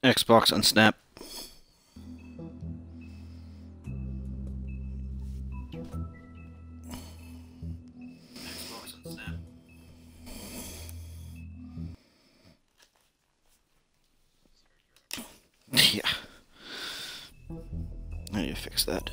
Xbox on Snap. Yeah. I need to fix that.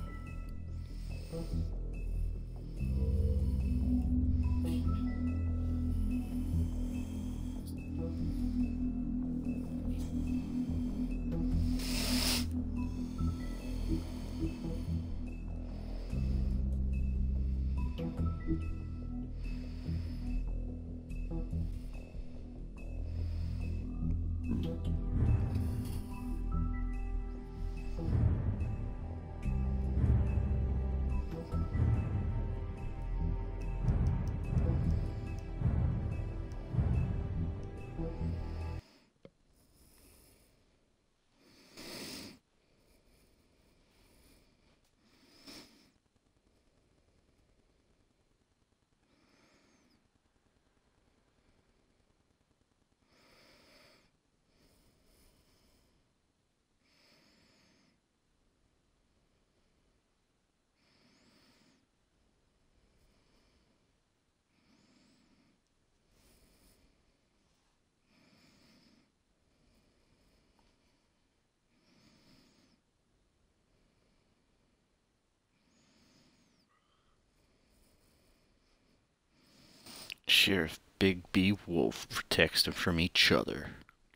Sheriff Big B Wolf protects them from each other.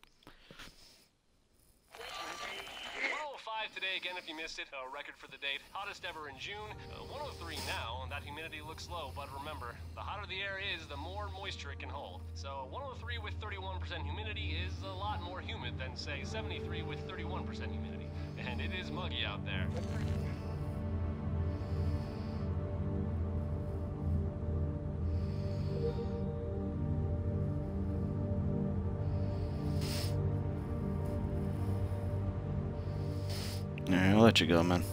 105 today again if you missed it. A record for the date. Hottest ever in June. 103 now, and that humidity looks low, but remember, the hotter the air is, the more moisture it can hold. So 103 with 31% humidity is a lot more humid than, say, 73 with 31% humidity. And it is muggy out there. Alright, I'll let you go, man.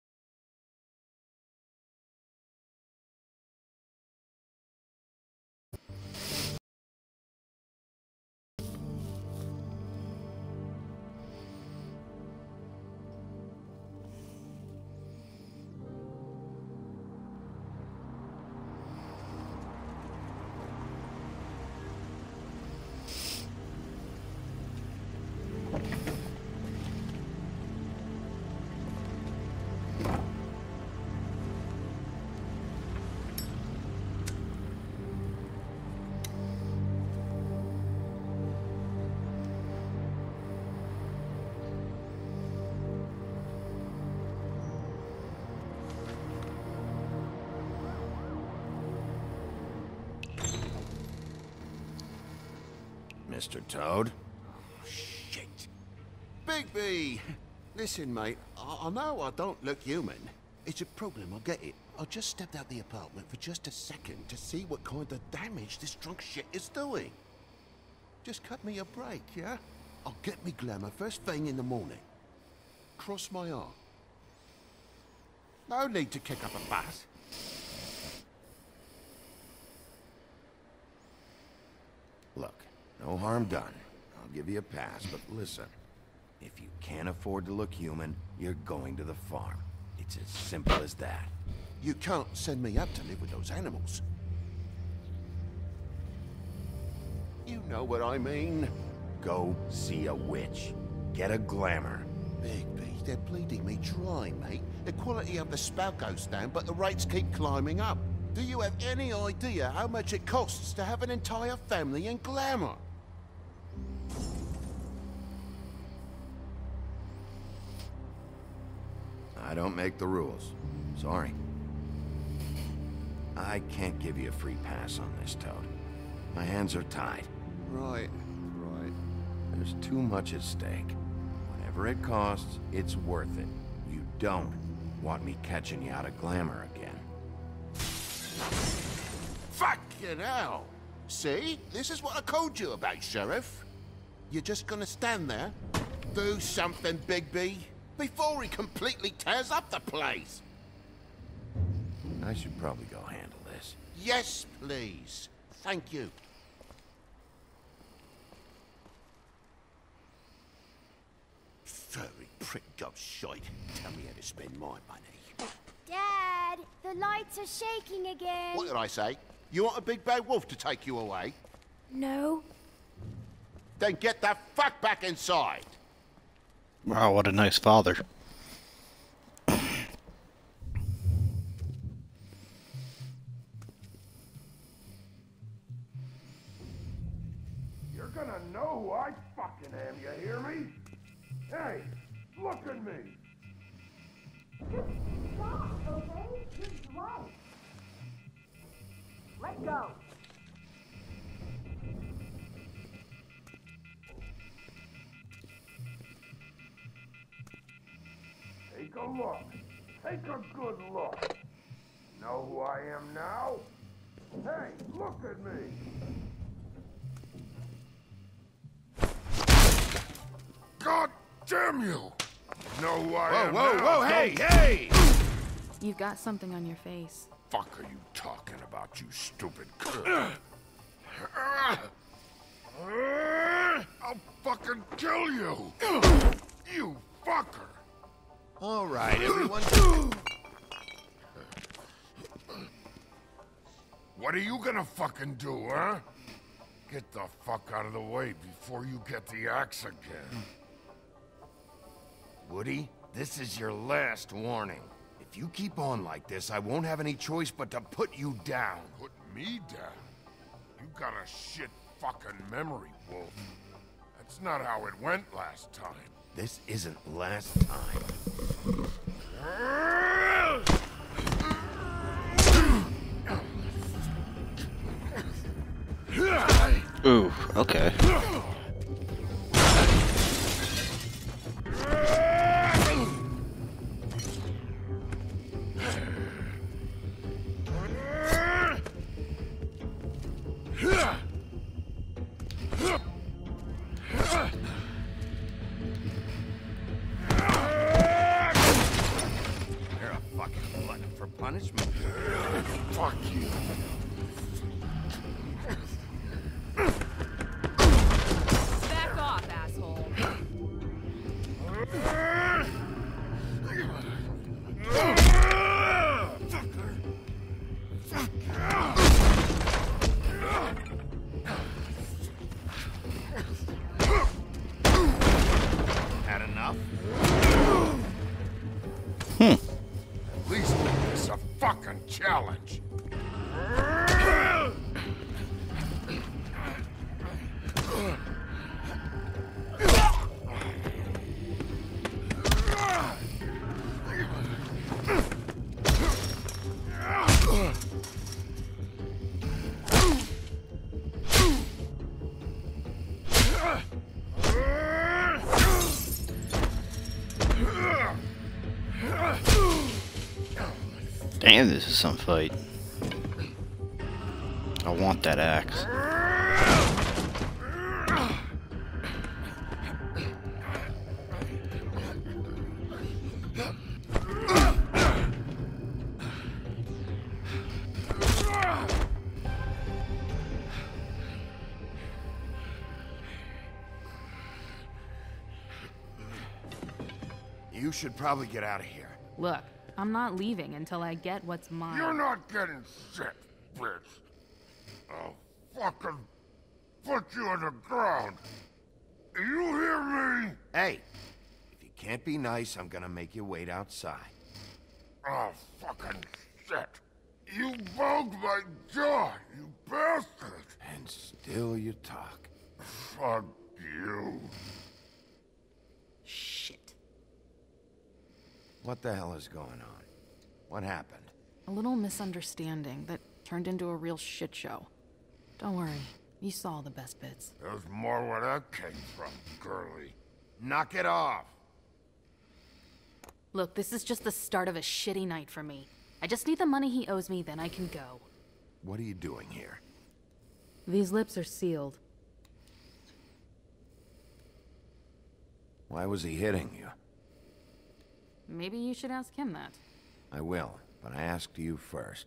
Mr. Toad? Shit. Bigby! Listen, mate, I know I don't look human. It's a problem, I get it. I just stepped out the apartment for just a second to see what kind of damage this drunk shit is doing. Just cut me a break, yeah? I'll get me glamour first thing in the morning. Cross my arm. No need to kick up a fuss. Look, no harm done. I'll give you a pass, but listen. If you can't afford to look human, you're going to the farm. It's as simple as that. You can't send me up to live with those animals. You know what I mean. Go see a witch. Get a glamour. Bigby, they're bleeding me dry, mate. The quality of the spout goes down, but the rates keep climbing up. Do you have any idea how much it costs to have an entire family in glamour? I don't make the rules. Sorry. I can't give you a free pass on this, Toad. My hands are tied. Right. There's too much at stake. Whatever it costs, it's worth it. You don't want me catching you out of glamour again. Fucking hell! See? This is what I told you about, Sheriff. You're just gonna stand there? Do something, Bigby, before he completely tears up the place! I should probably go handle this. Yes, please. Thank you. prick job shite. Tell me how to spend my money. Dad, the lights are shaking again. What did I say? You want a big bad wolf to take you away? No. Then get the fuck back inside. Wow, what a nice father. You're gonna know who I fucking am, you hear me? Hey, look at me! Stop, okay? You're drunk. Let go. Take a look. Take a good look. Know who I am now? Hey, look at me! God damn you! Know who I am now? Whoa, hey, hey! You've got something on your face. Fuck are you talking about, you stupid I'll fucking kill you! You fucker! All right, everyone. What are you gonna fucking do, huh? Get the fuck out of the way before you get the axe again. Woody, this is your last warning. If you keep on like this, I won't have any choice but to put you down. Put me down? You got a shit fucking memory, Wolf. That's not how it went last time. This isn't last time. Ooh, okay. You're a fucking glutton for punishment. Fuck you. Back off, asshole. Had enough? At least make this a fucking challenge. Damn, this is some fight. I want that axe. You should probably get out of here. Look, I'm not leaving until I get what's mine. You're not getting shit, bitch. I'll fucking put you on the ground. You hear me? Hey, if you can't be nice, I'm gonna make you wait outside. Oh, fucking shit. You bugged my jaw, you bastard. And still you talk. Fuck you. Shit. What the hell is going on? What happened? A little misunderstanding that turned into a real shit show. Don't worry, you saw the best bits. There's more where that came from, girlie. Knock it off! Look, this is just the start of a shitty night for me. I just need the money he owes me, then I can go. What are you doing here? These lips are sealed. Why was he hitting you? Maybe you should ask him that. I will, but I asked you first.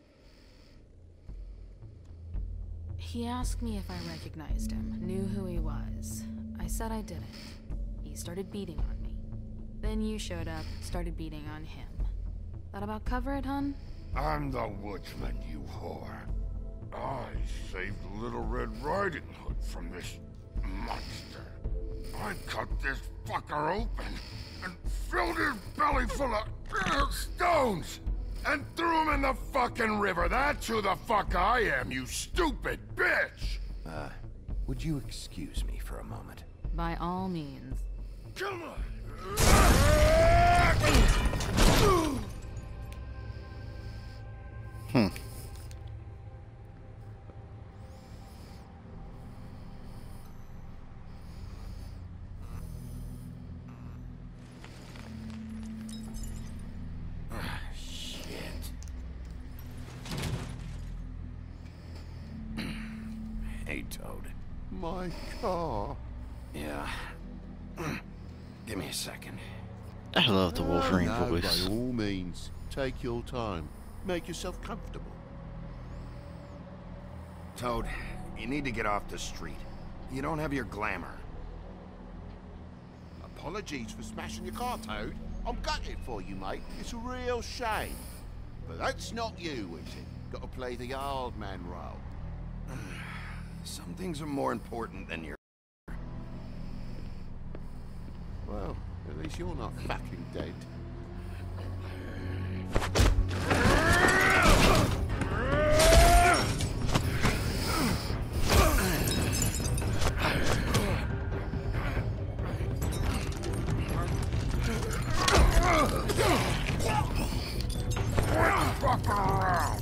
He asked me if I recognized him, knew who he was. I said I didn't. He started beating on me. Then you showed up, started beating on him. That about cover it, hun? I'm the woodsman, you whore. I saved Little Red Riding Hood from this monster. I cut this fucker open and filled his belly full of stones and threw him in the fucking river. That's who the fuck I am, you stupid bitch! Would you excuse me for a moment? By all means. Come on! Shit. Hey, Toad. My car. Yeah. Give me a second. I love the Wolverine No, voice. by all means, take your time. Make yourself comfortable. Toad, you need to get off the street. You don't have your glamour. Apologies for smashing your car, Toad. I'm gutted for you, mate. It's a real shame. But that's not you, is it? Got to play the old man role. Some things are more important than your... Well, at least you're not fucking dead. Fucking around!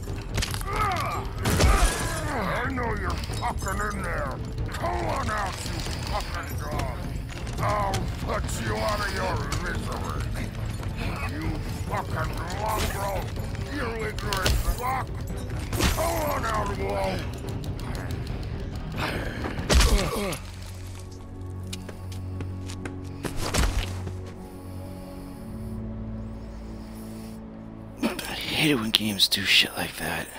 I know you're fucking in there! Come on out, you fucking dog! I'll put you out of your misery! You fucking mongrel! You ignorant fuck! Come on out, Wolf! I hate it when games do shit like that.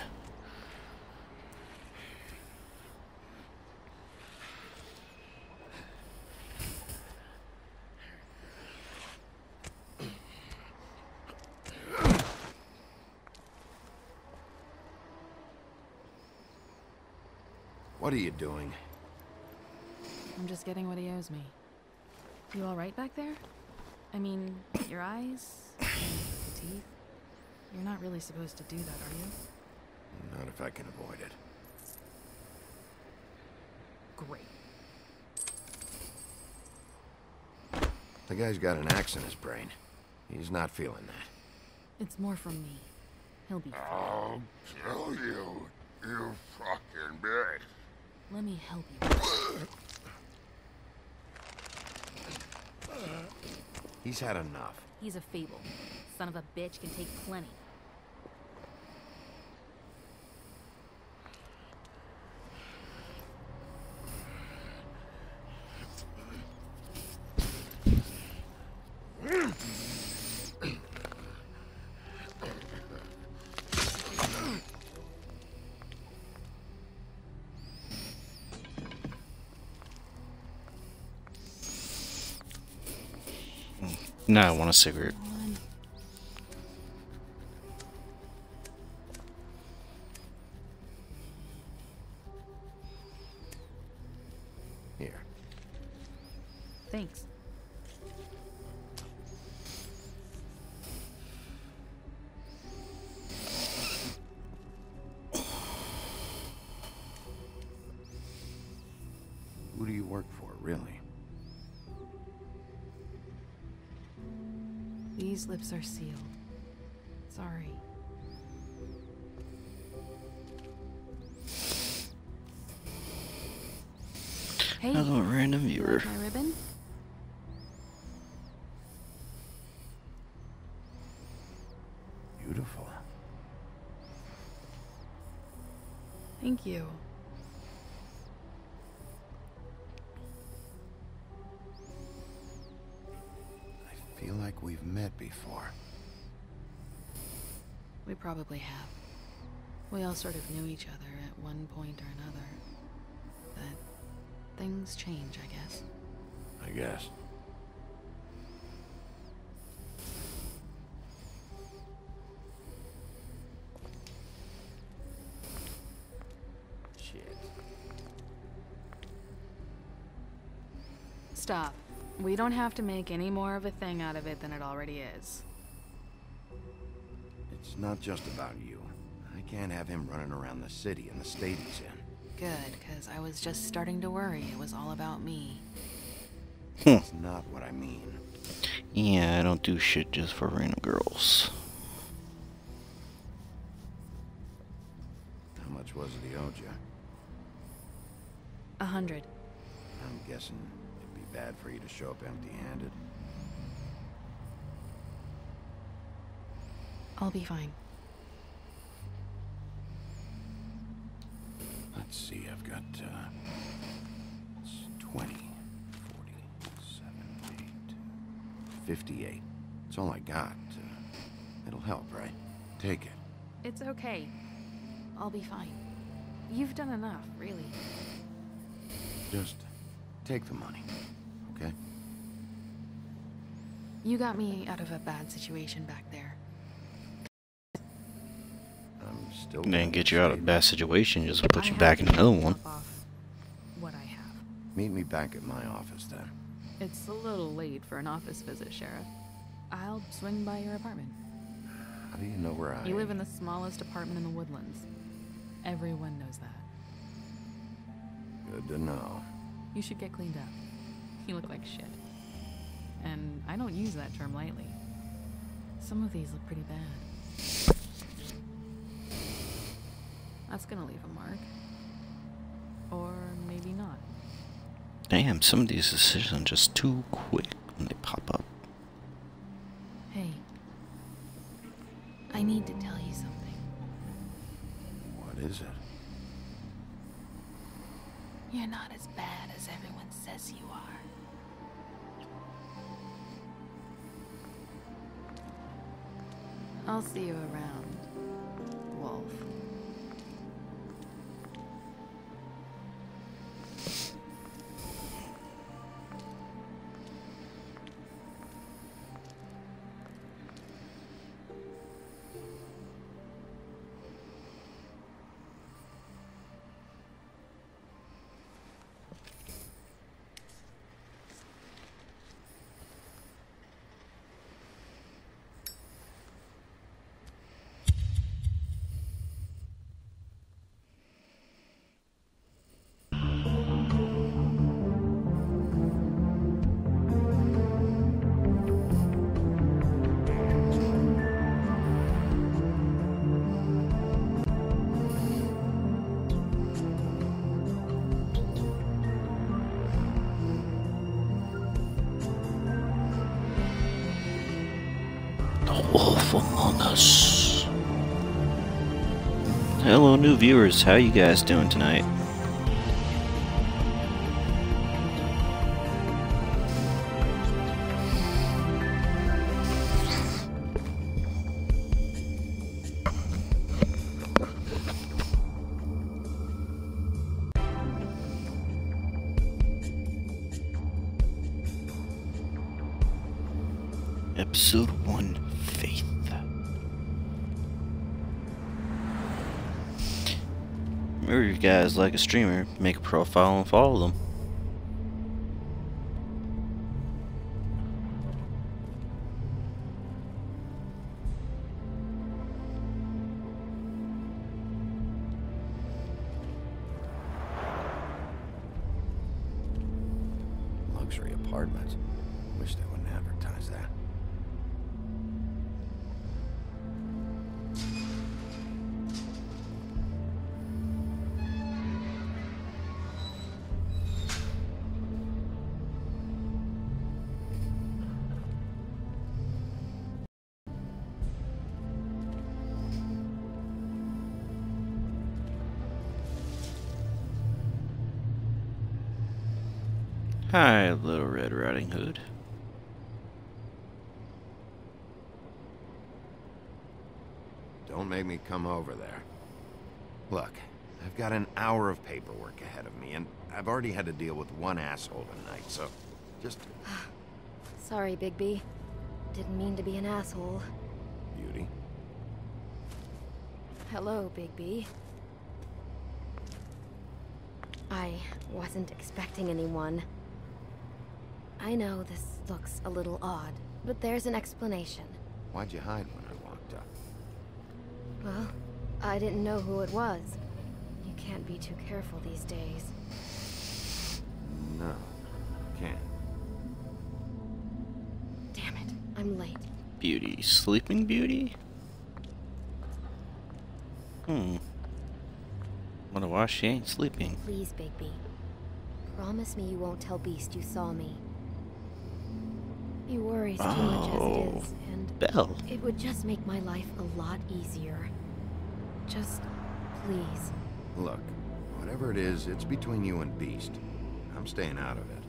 What are you doing? I'm just getting what he owes me. You alright back there? I mean, your eyes? And the teeth? You're not really supposed to do that, are you? Not if I can avoid it. Great. The guy's got an axe in his brain. He's not feeling that. It's more from me. He'll be fine. I'll kill you, you fucking bitch! Let me help you. He's had enough. He's a fable. Son of a bitch can take plenty. Now I want a cigarette. Here. Thanks. Who do you work for, really? These lips are sealed. Sorry. Hey, Hello, random viewer. my ribbon? Beautiful. Thank you. I feel like we've met before. We probably have. We all sort of knew each other at one point or another. But things change, I guess. I guess. Stop. We don't have to make any more of a thing out of it than it already is. It's not just about you. I can't have him running around the city in the state he's in. Good, because I was just starting to worry it was all about me. That's not what I mean. Yeah, I don't do shit just for random girls. How much was it he owed you? 100. I'm guessing it'd be bad for you to show up empty-handed. I'll be fine. Let's see, I've got, it's 20, 40, 7, 8, 58. It's all I got. It'll help, right? Take it. It's okay. I'll be fine. You've done enough, really. Just take the money, okay? You got me out of a bad situation back there. I'm still Didn't get you out of a bad situation, just put I you have back to in another one. top off what I have. Meet me back at my office, then. It's a little late for an office visit, Sheriff. I'll swing by your apartment. How do you know where I... You live in the smallest apartment in the Woodlands. Everyone knows that. Good to know. You should get cleaned up. You look like shit. And I don't use that term lightly. Some of these look pretty bad. That's gonna leave a mark. Or maybe not. Damn, some of these decisions are just too quick when they pop up. Hey. I need to tell you something. What is it? You're not as bad as everyone says you are. I'll see you around, Wolf. Wolf Among Us. Hello, new viewers. How you guys doing tonight? Episode 1, Faith. Remember, you guys like a streamer, make a profile and follow them. Luxury apartments. Wish they wouldn't advertise that. Hi, Little Red Riding Hood. Don't make me come over there. Look, I've got an hour of paperwork ahead of me, and I've already had to deal with one asshole tonight, so just... Sorry, Bigby. Didn't mean to be an asshole. Beauty. Hello, Bigby. I wasn't expecting anyone. I know this looks a little odd, but there's an explanation. Why'd you hide when I walked up? Well, I didn't know who it was. You can't be too careful these days. No, can't. Damn it, I'm late. Beauty. Sleeping Beauty? Wonder why she ain't sleeping. Please, Bigby. Promise me you won't tell Beast you saw me. He worries too much as it is, and Belle. it would just make my life a lot easier. Just, please. Look, whatever it is, it's between you and Beast. I'm staying out of it.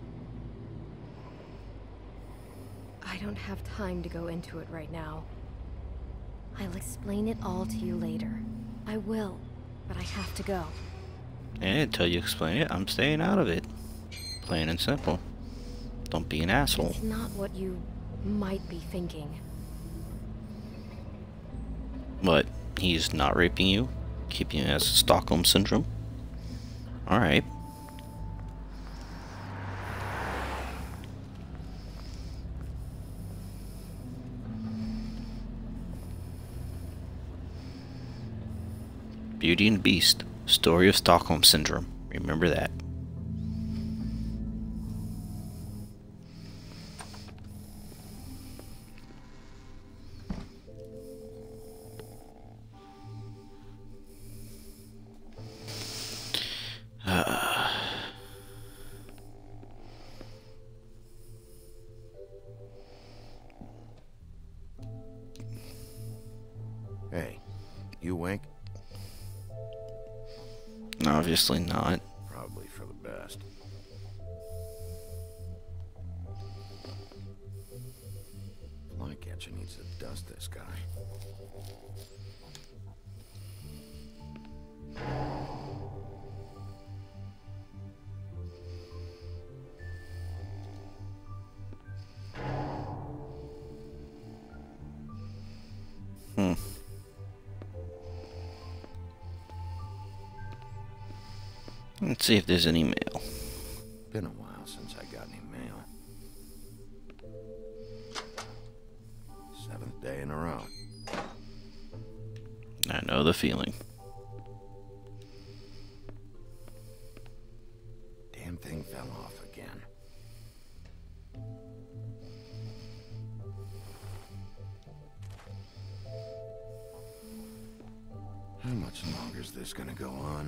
I don't have time to go into it right now. I'll explain it all to you later. I will, but I have to go. And until you explain it, I'm staying out of it. Plain and simple. Don't be an asshole. It's not what you might be thinking. What? He's not raping you? Keeping you as Stockholm Syndrome? Alright. Beauty and the Beast. Story of Stockholm Syndrome. Remember that. Hey, you awake? Obviously not. Probably for the best. Flycatcher needs to dust this guy. Let's see if there's any mail. Been a while since I got any mail. 7th day in a row. I know the feeling. Damn thing fell off again. How much longer is this gonna go on?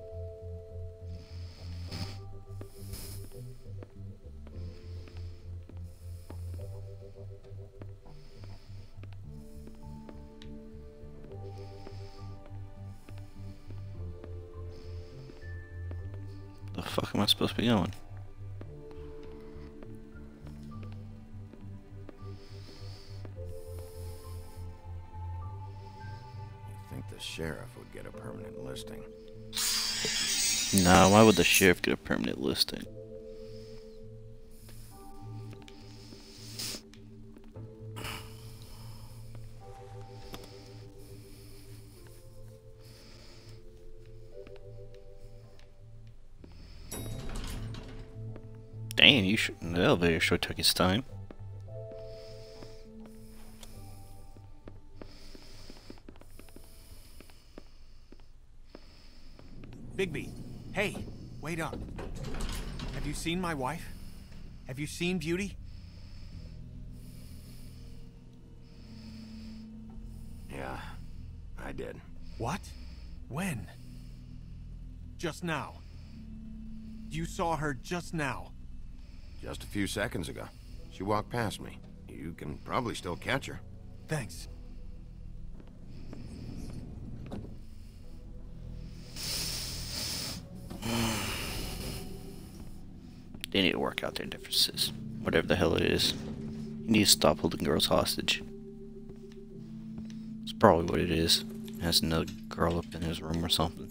The fuck am I supposed to be going? You think the sheriff would get a permanent listing? Nah, why would the sheriff get a permanent listing? Damn, the elevator sure took its time. Bigby, hey, wait up. Have you seen my wife? Have you seen Beauty? Yeah, I did. What? When? Just now. You saw her just now. Just a few seconds ago. She walked past me. You can probably still catch her. Thanks. They need to work out their differences. Whatever the hell it is. He needs to stop holding girls hostage. It's probably what it is. Has another girl up in his room or something.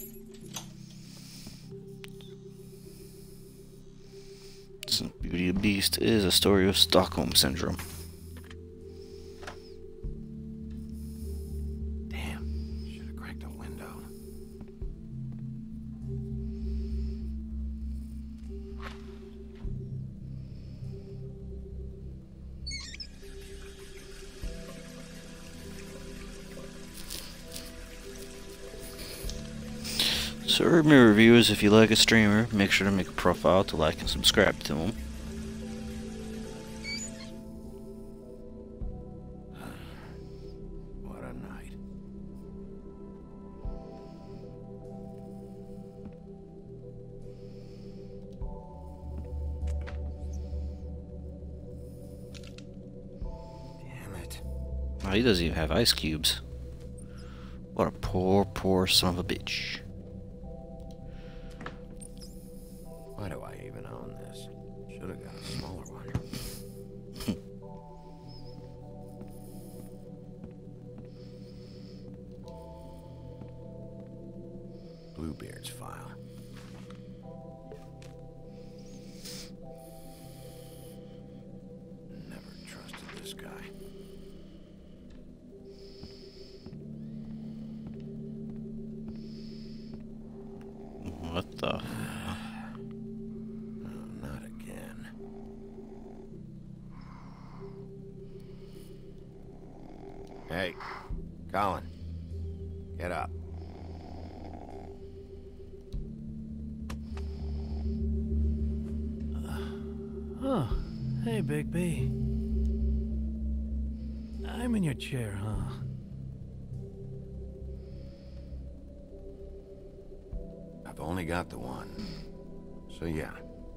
Beauty and the Beast is a story of Stockholm Syndrome. Damn, should have cracked a window. So remember, reviewers, if you like a streamer, make sure to make a profile to like and subscribe to him. What a night. Damn it. Oh, he doesn't even have ice cubes. What a poor, poor son of a bitch. Why do I even own this? Should have got a smaller one. Bluebeard's file. Never trusted this guy. What the? Oh, not again. Hey, Colin. Get up. Oh, hey, Big B. I'm in your chair, huh? I've only got the one. So yeah.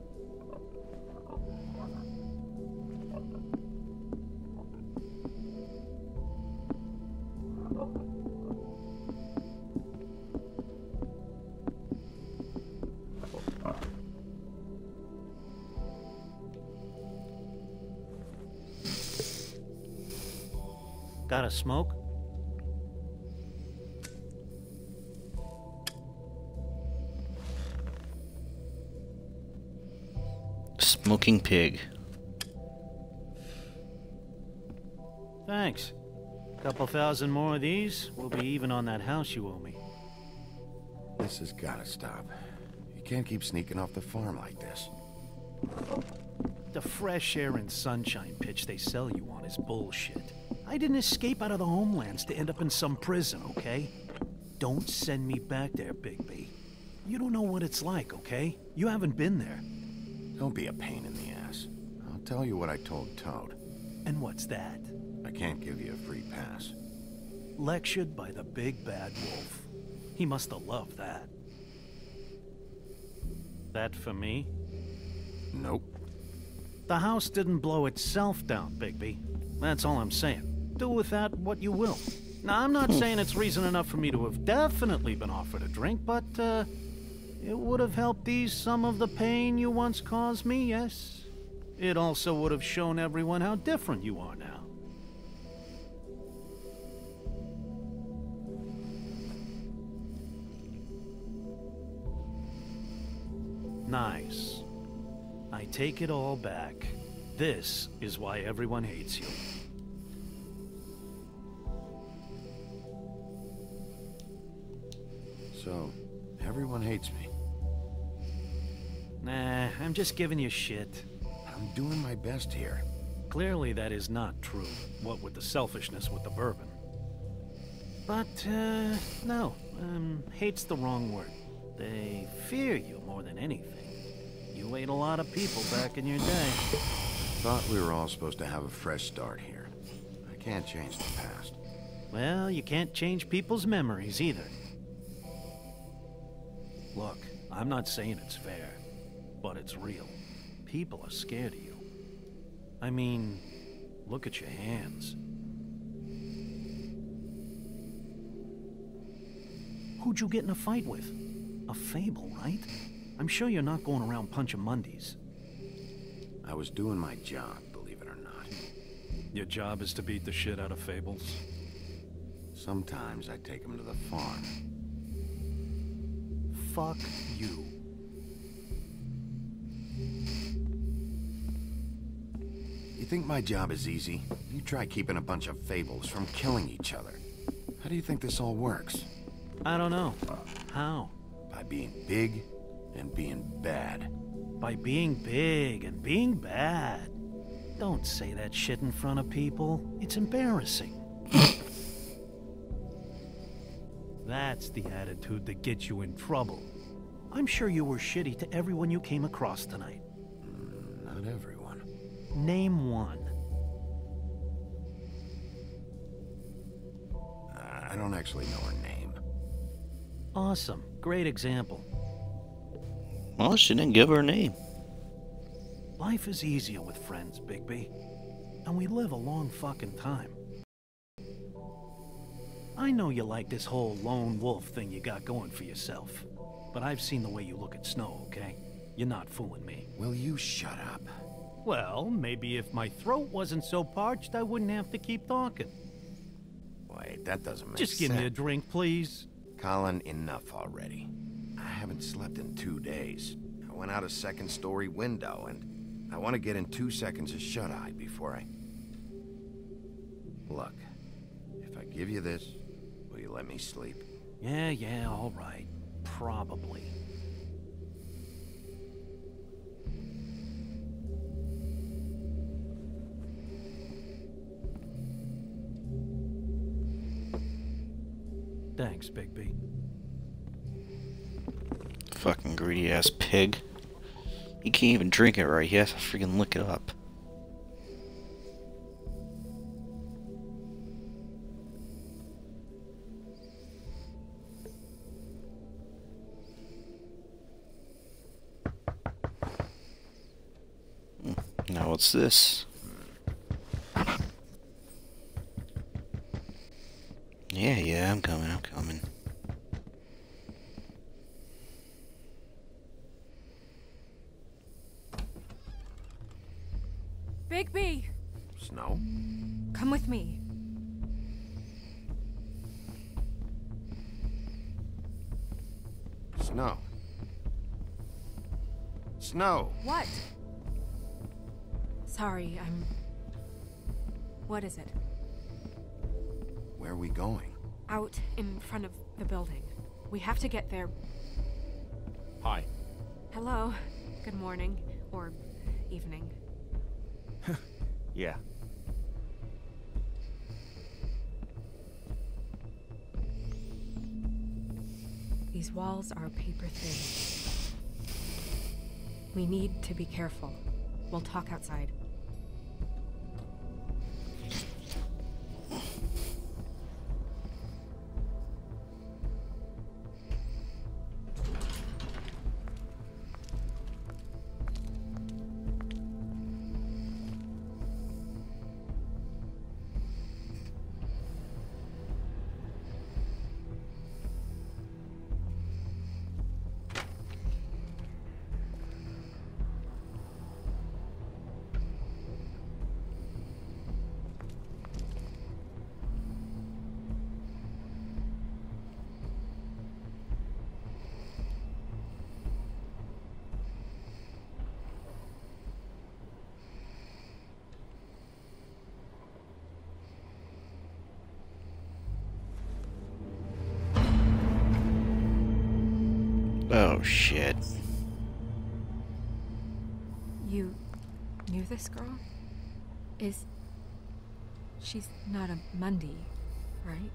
Got a smoke? Smoking pig. Thanks. Couple thousand more of these, we'll be even on that house you owe me. This has gotta stop. You can't keep sneaking off the farm like this. The fresh air and sunshine pitch they sell you on is bullshit. I didn't escape out of the homelands to end up in some prison, okay? Don't send me back there, Big B. You don't know what it's like, okay? You haven't been there. Don't be a pain in the ass. I'll tell you what I told Toad. And what's that? I can't give you a free pass. Lectured by the big bad wolf. He must have loved that. That for me? Nope. The house didn't blow itself down, Bigby. That's all I'm saying. Do with that what you will. Now, I'm not saying it's reason enough for me to have definitely been offered a drink, but, it would have helped ease some of the pain you once caused me, yes? It also would have shown everyone how different you are now. Nice. I take it all back. This is why everyone hates you. So, everyone hates me. Nah, I'm just giving you shit. I'm doing my best here. Clearly that is not true, what with the selfishness with the bourbon. But, no, hate's the wrong word. They fear you more than anything. You ate a lot of people back in your day. Thought we were all supposed to have a fresh start here. I can't change the past. Well, you can't change people's memories either. Look, I'm not saying it's fair, but it's real. People are scared of you. I mean, look at your hands. Who'd you get in a fight with? A fable, right? I'm sure you're not going around punching Mondays. I was doing my job, believe it or not. Your job is to beat the shit out of fables? Sometimes I take them to the farm. Fuck you. You think my job is easy? You try keeping a bunch of fables from killing each other. How do you think this all works? I don't know. How? By being big and being bad. By being big and being bad. Don't say that shit in front of people. It's embarrassing. That's the attitude that gets you in trouble. I'm sure you were shitty to everyone you came across tonight. Not everyone. Name one. I don't actually know her name. Awesome. Great example. Well, she didn't give her a name. Life is easier with friends, Bigby. And we live a long fucking time. I know you like this whole lone wolf thing you got going for yourself. But I've seen the way you look at Snow, okay? You're not fooling me. Will you shut up? Well, maybe if my throat wasn't so parched, I wouldn't have to keep talking. Wait, that doesn't make sense. Just give me a drink, please. Colin, enough already. I haven't slept in 2 days. I went out a second-story window, and I want to get in 2 seconds of shut-eye before I... Look, if I give you this, will you let me sleep? Yeah, all right. Probably. Thanks, Bigby. Fucking greedy ass pig. He can't even drink it right. He has to freaking look it up. Now what's this? Yeah, I'm coming. Bigby! Snow? Come with me. Snow. Snow! What? Sorry, What is it? Where are we going? Out in front of the building. We have to get there. Hi. Hello. Good morning. Or evening. Yeah. These walls are paper thin. We need to be careful. We'll talk outside. Oh shit. You knew this girl? She's not a Mundy, right?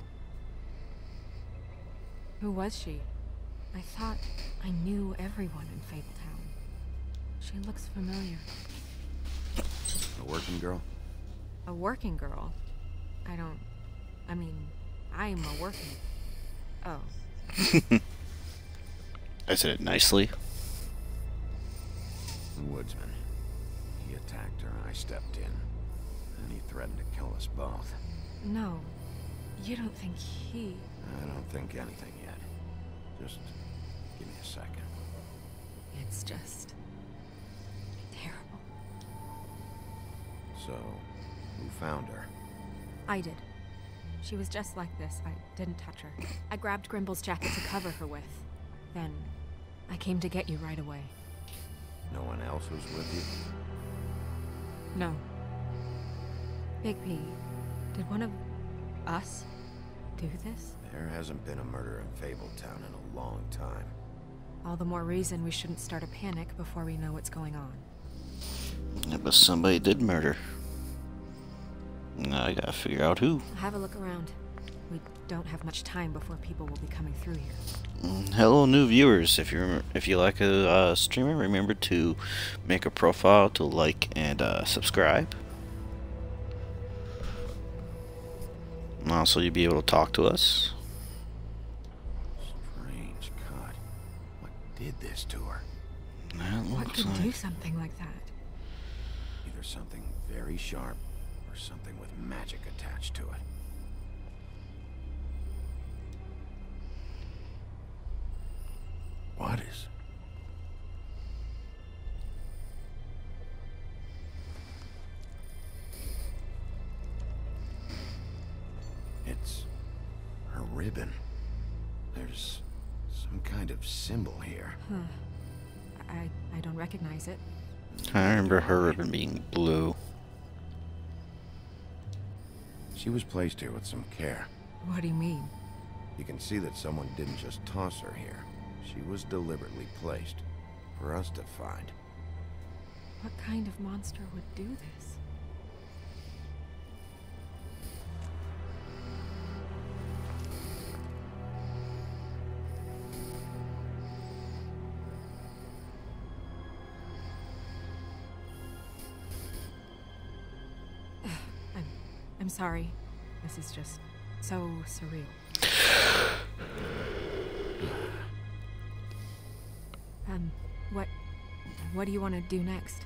Who was she? I thought I knew everyone in Fabletown. She looks familiar. A working girl? A working girl? I'm a working... Oh. I said it nicely. The woodsman. He attacked her and I stepped in. And he threatened to kill us both. No. You don't think he... I don't think anything yet. Just give me a second. It's just... terrible. So, who found her? I did. She was just like this. I didn't touch her. I grabbed Grimble's jacket to cover her with. Then, I came to get you right away. No one else was with you? No. Bigby, did one of us do this? There hasn't been a murder in Fabletown in a long time. All the more reason we shouldn't start a panic before we know what's going on. Yeah, but somebody did murder. Now I gotta figure out who. Have a look around. We don't have much time before people will be coming through here. Hello, new viewers. If you like a streamer, remember to make a profile, to like and subscribe. And also, you'll be able to talk to us. Strange cut. What did this to her? That What looks could like... do something like that? Either something very sharp or something with magic attached to it. What is? It's her ribbon. There's some kind of symbol here. Huh. I don't recognize it. I remember her ribbon being blue. She was placed here with some care. What do you mean? You can see that someone didn't just toss her here. She was deliberately placed for us to find. What kind of monster would do this? I'm sorry. This is just so surreal. What do you want to do next?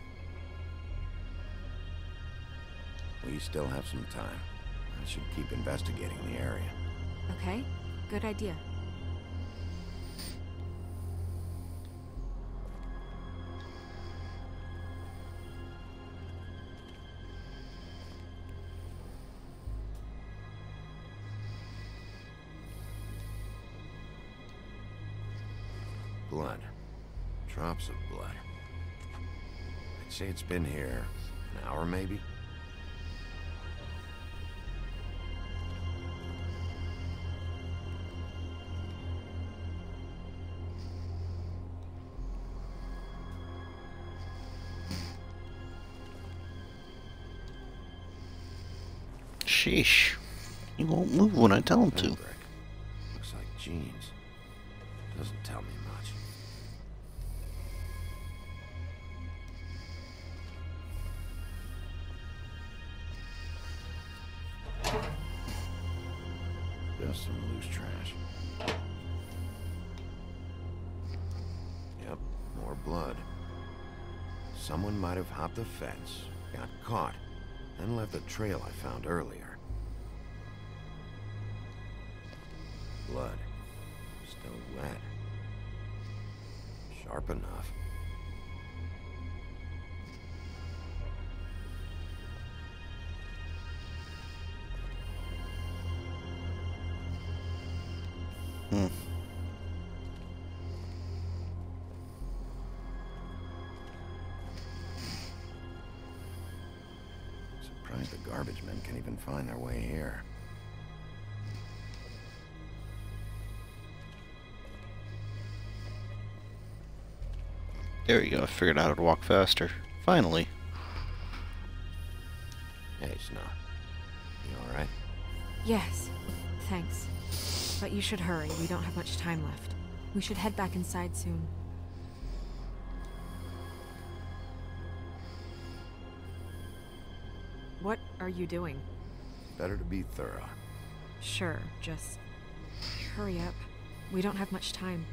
We still have some time. I should keep investigating the area. Okay, good idea. Blood. Drops of blood. I'd say it's been here an hour, maybe? Sheesh. He won't move when I tell him to. Fabric. Looks like jeans. Doesn't tell me much. Just some loose trash. Yep, more blood. Someone might have hopped the fence, got caught, and left the trail I found earlier. Blood. Still wet. Sharp enough. Surprised the garbage men can even find their way here. There we go. I figured out how to walk faster. Finally. Hey, Snow. You alright? Yes, thanks. But you should hurry. We don't have much time left. We should head back inside soon. What are you doing? Better to be thorough. Sure, just hurry up. We don't have much time.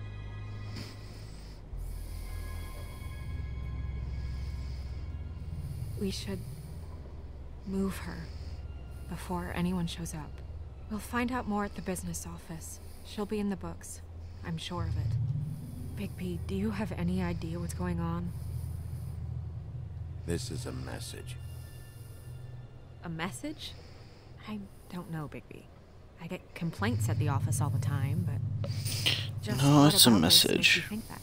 We should move her before anyone shows up. We'll find out more at the business office. She'll be in the books. I'm sure of it. Bigby, do you have any idea what's going on? This is a message. A message? I don't know, Bigby. I get complaints at the office all the time, but just No, what it's a about this makes message. you think that?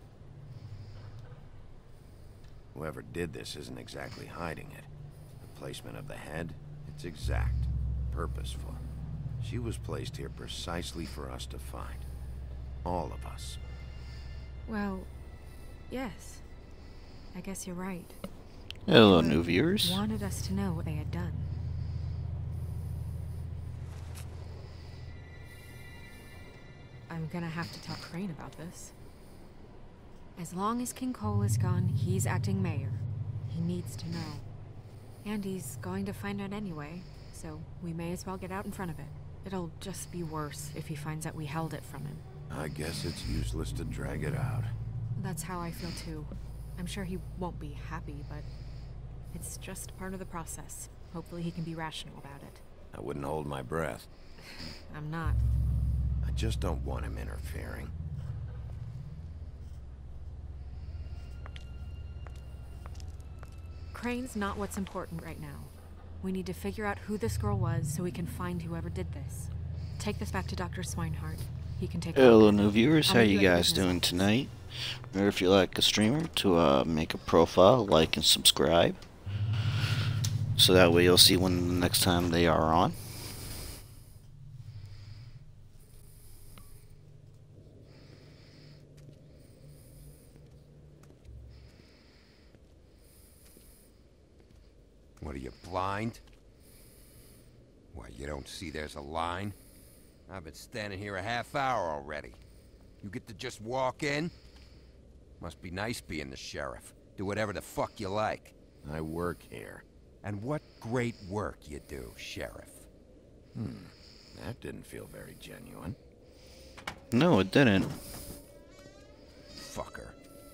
Whoever did this isn't exactly hiding it. The placement of the head, it's exact, purposeful. She was placed here precisely for us to find. All of us. Well, yes. I guess you're right. Hello, They new viewers. wanted us to know what they had done. I'm gonna have to talk Crane about this. As long as King Cole is gone, he's acting mayor. He needs to know. And he's going to find out anyway, so we may as well get out in front of it. It'll just be worse if he finds out we held it from him. I guess it's useless to drag it out. That's how I feel too. I'm sure he won't be happy, but it's just part of the process. Hopefully he can be rational about it. I wouldn't hold my breath. I'm not. I just don't want him interfering. Crane's not what's important right now. We need to figure out who this girl was so we can find whoever did this. Take this back to Dr. Swinehart. He can take a Hello look. new viewers, I'll how meet you at the guys business doing office. tonight? Remember, if you like a streamer, to make a profile, like and subscribe, so that way you'll see when the next time they are on. What are you, blind? Why, you don't see there's a line? I've been standing here a half hour already. You get to just walk in? Must be nice being the sheriff. Do whatever the fuck you like. I work here. And what great work you do, Sheriff. That didn't feel very genuine. No, it didn't. Fucker.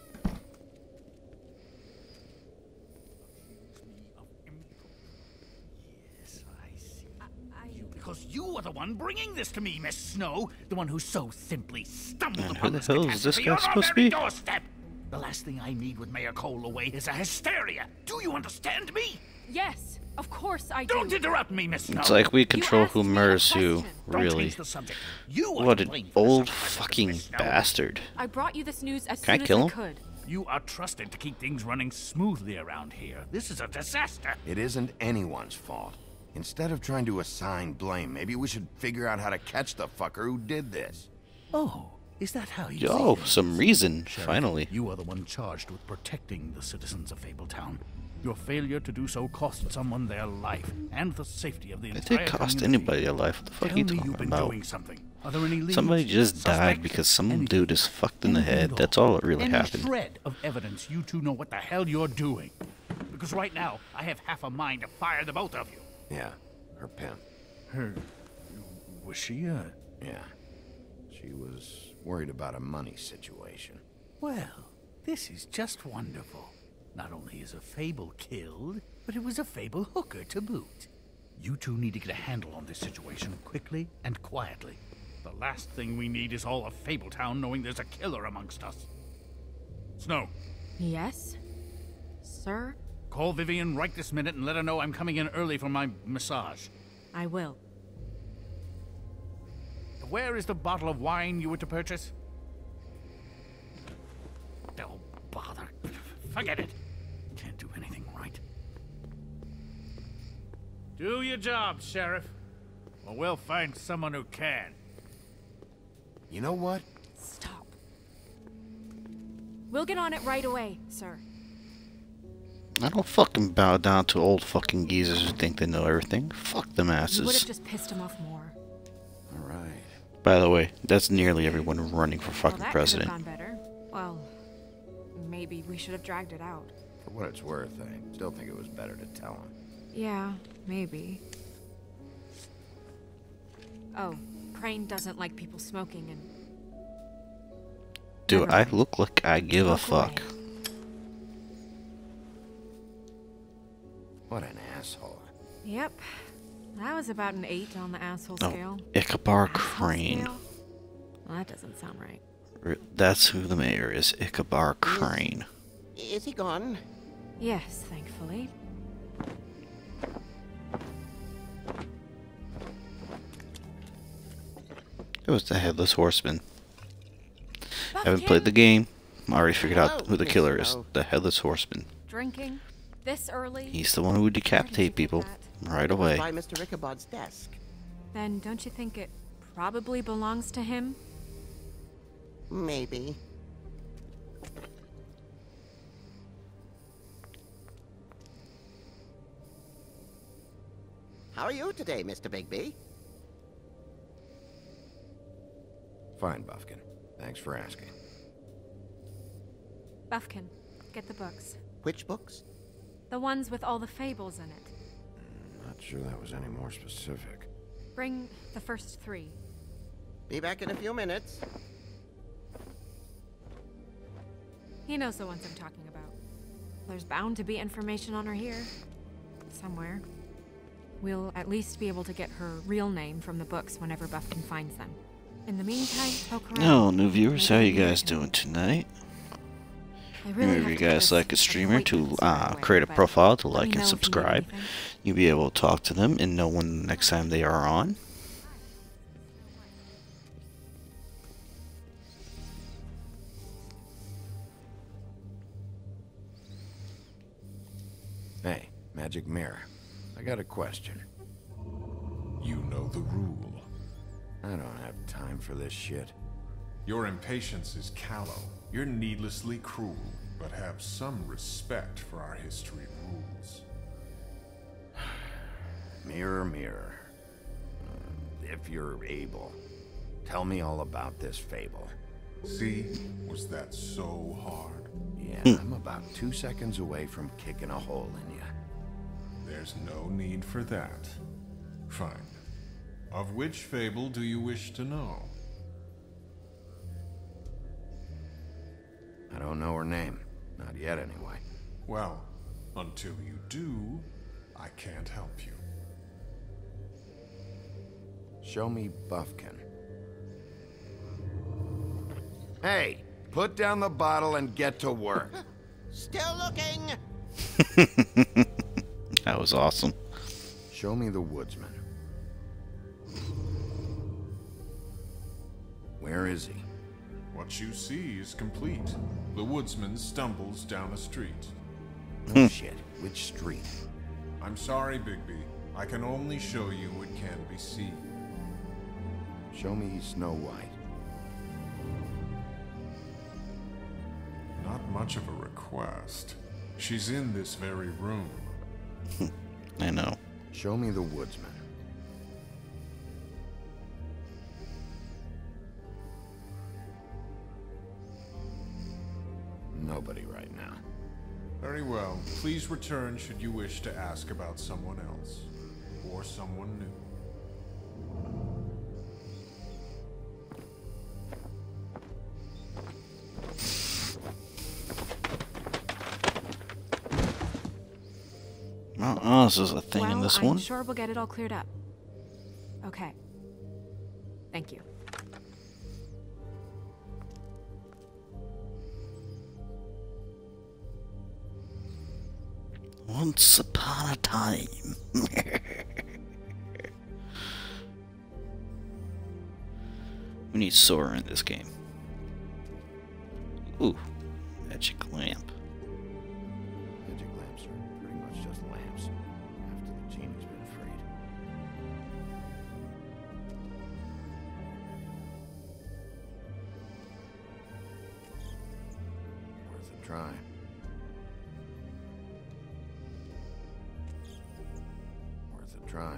Because you are the one bringing this to me, Miss Snow. The one who so simply stumbled And who upon the this hell is this catastrophe guy on our supposed to very be? doorstep. The last thing I need with Mayor Cole away is a hysteria. Do you understand me? Yes, of course I do. Don't interrupt me, Miss Snow. It's like we control who asked me a murders who, question. Don't really. change the subject. You are What to an blame for the old subject, fucking Miss Snow. bastard. I brought you this news as Can I soon as kill I him? could. You are trusted to keep things running smoothly around here. This is a disaster. It isn't anyone's fault. Instead of trying to assign blame, maybe we should figure out how to catch the fucker who did this. Oh, is that how you Yo, see it? some reason, Sheriff, finally. You are the one charged with protecting the citizens of Fabletown. Your failure to do so cost someone their life and the safety of the It entire did cost community. anybody a life. What the fuck Tell are you me talking you've been about? doing something. Are there any leads? Somebody just died Suspects? because some Anything? dude is fucked in the Anything head. at all? That's all that really Any happened. shred of evidence you two know what the hell you're doing. Because right now, I have half a mind to fire the both of you. Yeah, her pimp. Her... was she, Yeah. She was worried about a money situation. Well, this is just wonderful. Not only is a Fable killed, but it was a Fable hooker to boot. You two need to get a handle on this situation quickly and quietly. The last thing we need is all of Fabletown knowing there's a killer amongst us. Snow, Yes? Sir? call Vivian right this minute and let her know I'm coming in early for my massage. I will. Where is the bottle of wine you were to purchase? Oh, bother. Forget it. Can't do anything right. Do your job, Sheriff. Or we'll find someone who can. You know what? Stop. We'll get on it right away, sir. I don't fucking bow down to old fucking geezers who think they know everything. Fuck them You would have asses. just pissed him off more. All right. By the way, that's nearly everyone running for Well, fucking that president. could have gone better. Well, maybe we should have dragged it out. For what it's worth, I still think it was better to tell him. Yeah, maybe. Oh, Crane doesn't like people smoking and... Do Never I mind. look like I give a Smoke away. fuck? What an asshole. Yep. That was about an 8 on the asshole No, scale. Ichabod Asshole Crane. scale? Well, that doesn't sound right. That's who the mayor is, Ichabod Crane. Is he gone? Yes, thankfully. It was the Headless Horseman. Buffkin, Haven't played the game. I already figured out Hello, who the Miss killer is. Snow. The Headless Horseman. Drinking? This early? He's the one who would decapitate people right away. By Mr. Ichabod's desk. Then don't you think it probably belongs to him? Maybe. How are you today, Mr. Bigby? Fine, Buffkin. Thanks for asking. Buffkin, get the books. Which books? The ones with all the fables in it. Not sure that was any more specific. Bring the first 3. Be back in a few minutes. He knows the ones I'm talking about. There's bound to be information on her here. Somewhere. We'll at least be able to get her real name from the books whenever Buffkin finds them. In the meantime, poke around. Oh, new viewers, how you guys doing tonight? Remember, if you guys like a streamer, to create a profile, to like and subscribe. You'll be able to talk to them and know when the next time they are on. Hey, Magic Mirror. I got a question. You know the rule. I don't have time for this shit. Your impatience is callow. You're needlessly cruel, but have some respect for our history rules. Mirror, mirror. If you're able, tell me all about this fable. See? Was that so hard? Yeah, I'm about 2 seconds away from kicking a hole in you. There's no need for that. Fine. Of which fable do you wish to know? I don't know her name. Not yet, anyway. Well, until you do, I can't help you. Show me Buffkin. Hey, put down the bottle and get to work. Still looking. That was awesome. Show me the woodsman. Where is he? What you see is complete. The woodsman stumbles down a street. No shit. Which street? I'm sorry, Bigby. I can only show you what can be seen. Show me Snow White. Not much of a request. She's in this very room. I know. Show me the woodsman. Nobody right now. Very well. Please return should you wish to ask about someone else. Or someone new. Oh, this is a thing in this one. I'm sure we'll get it all cleared up. Okay. Thank you. Once upon a time. We need Sora in this game. Ooh, magic lamp. Magic lamps are pretty much just lamps after the genie's been freed. Worth a try. Worth a try.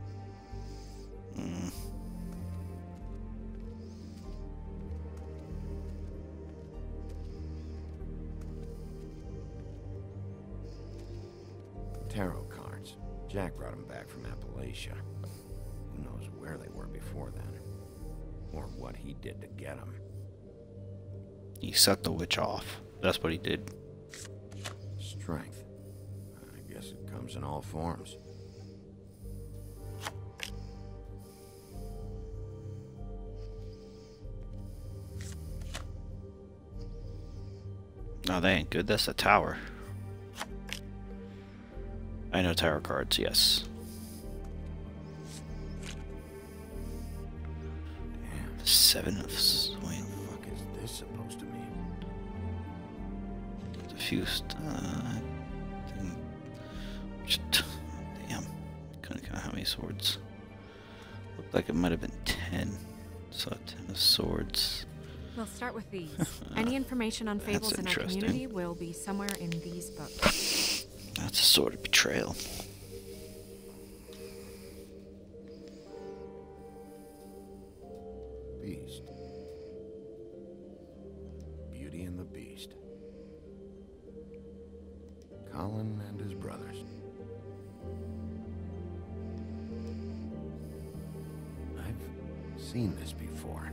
Tarot cards. Jack brought them back from Appalachia. Who knows where they were before then? Or what he did to get them. He set the witch off. That's what he did. Strength. I guess it comes in all forms. No, they ain't good. That's the tower. I know tarot cards, yes. Damn. The Seven of Swing. What the fuck is this supposed to mean? Diffused. Damn. Couldn't count how many swords. Looked like it might have been 10. So 10 of swords. We'll start with these. Any information on fables in our community will be somewhere in these books. That's a sword of betrayal. Beast. beast. Colin and his brothers. I've seen this before.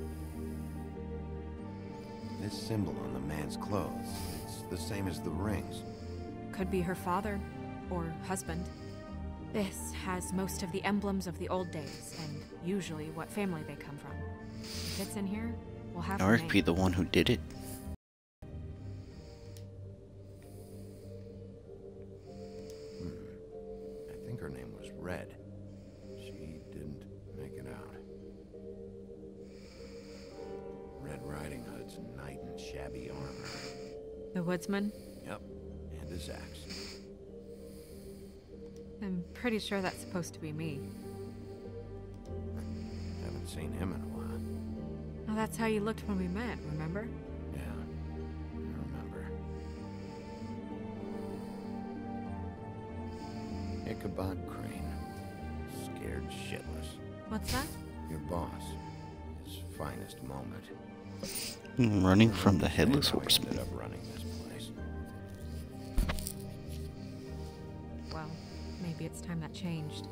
This symbol on the man's clothes, it's the same as the rings. Could be her father, or husband. This has most of the emblems of the old days, and usually what family they come from. If it's in here, we'll have Or it could be the one who did it. I think her name was Red. She didn't make it out. Red Riding Hood's knight in shabby armor. The woodsman? Yep, and his axe. I'm pretty sure that's supposed to be me. Haven't seen him in a while. Oh, that's how you looked when we met, remember? Yeah, I remember. Ichabod Crane. Scared shitless. What's that? Your boss. His finest moment. Running from the Headless Horseman. Ended up running this place. Well, maybe it's time that changed.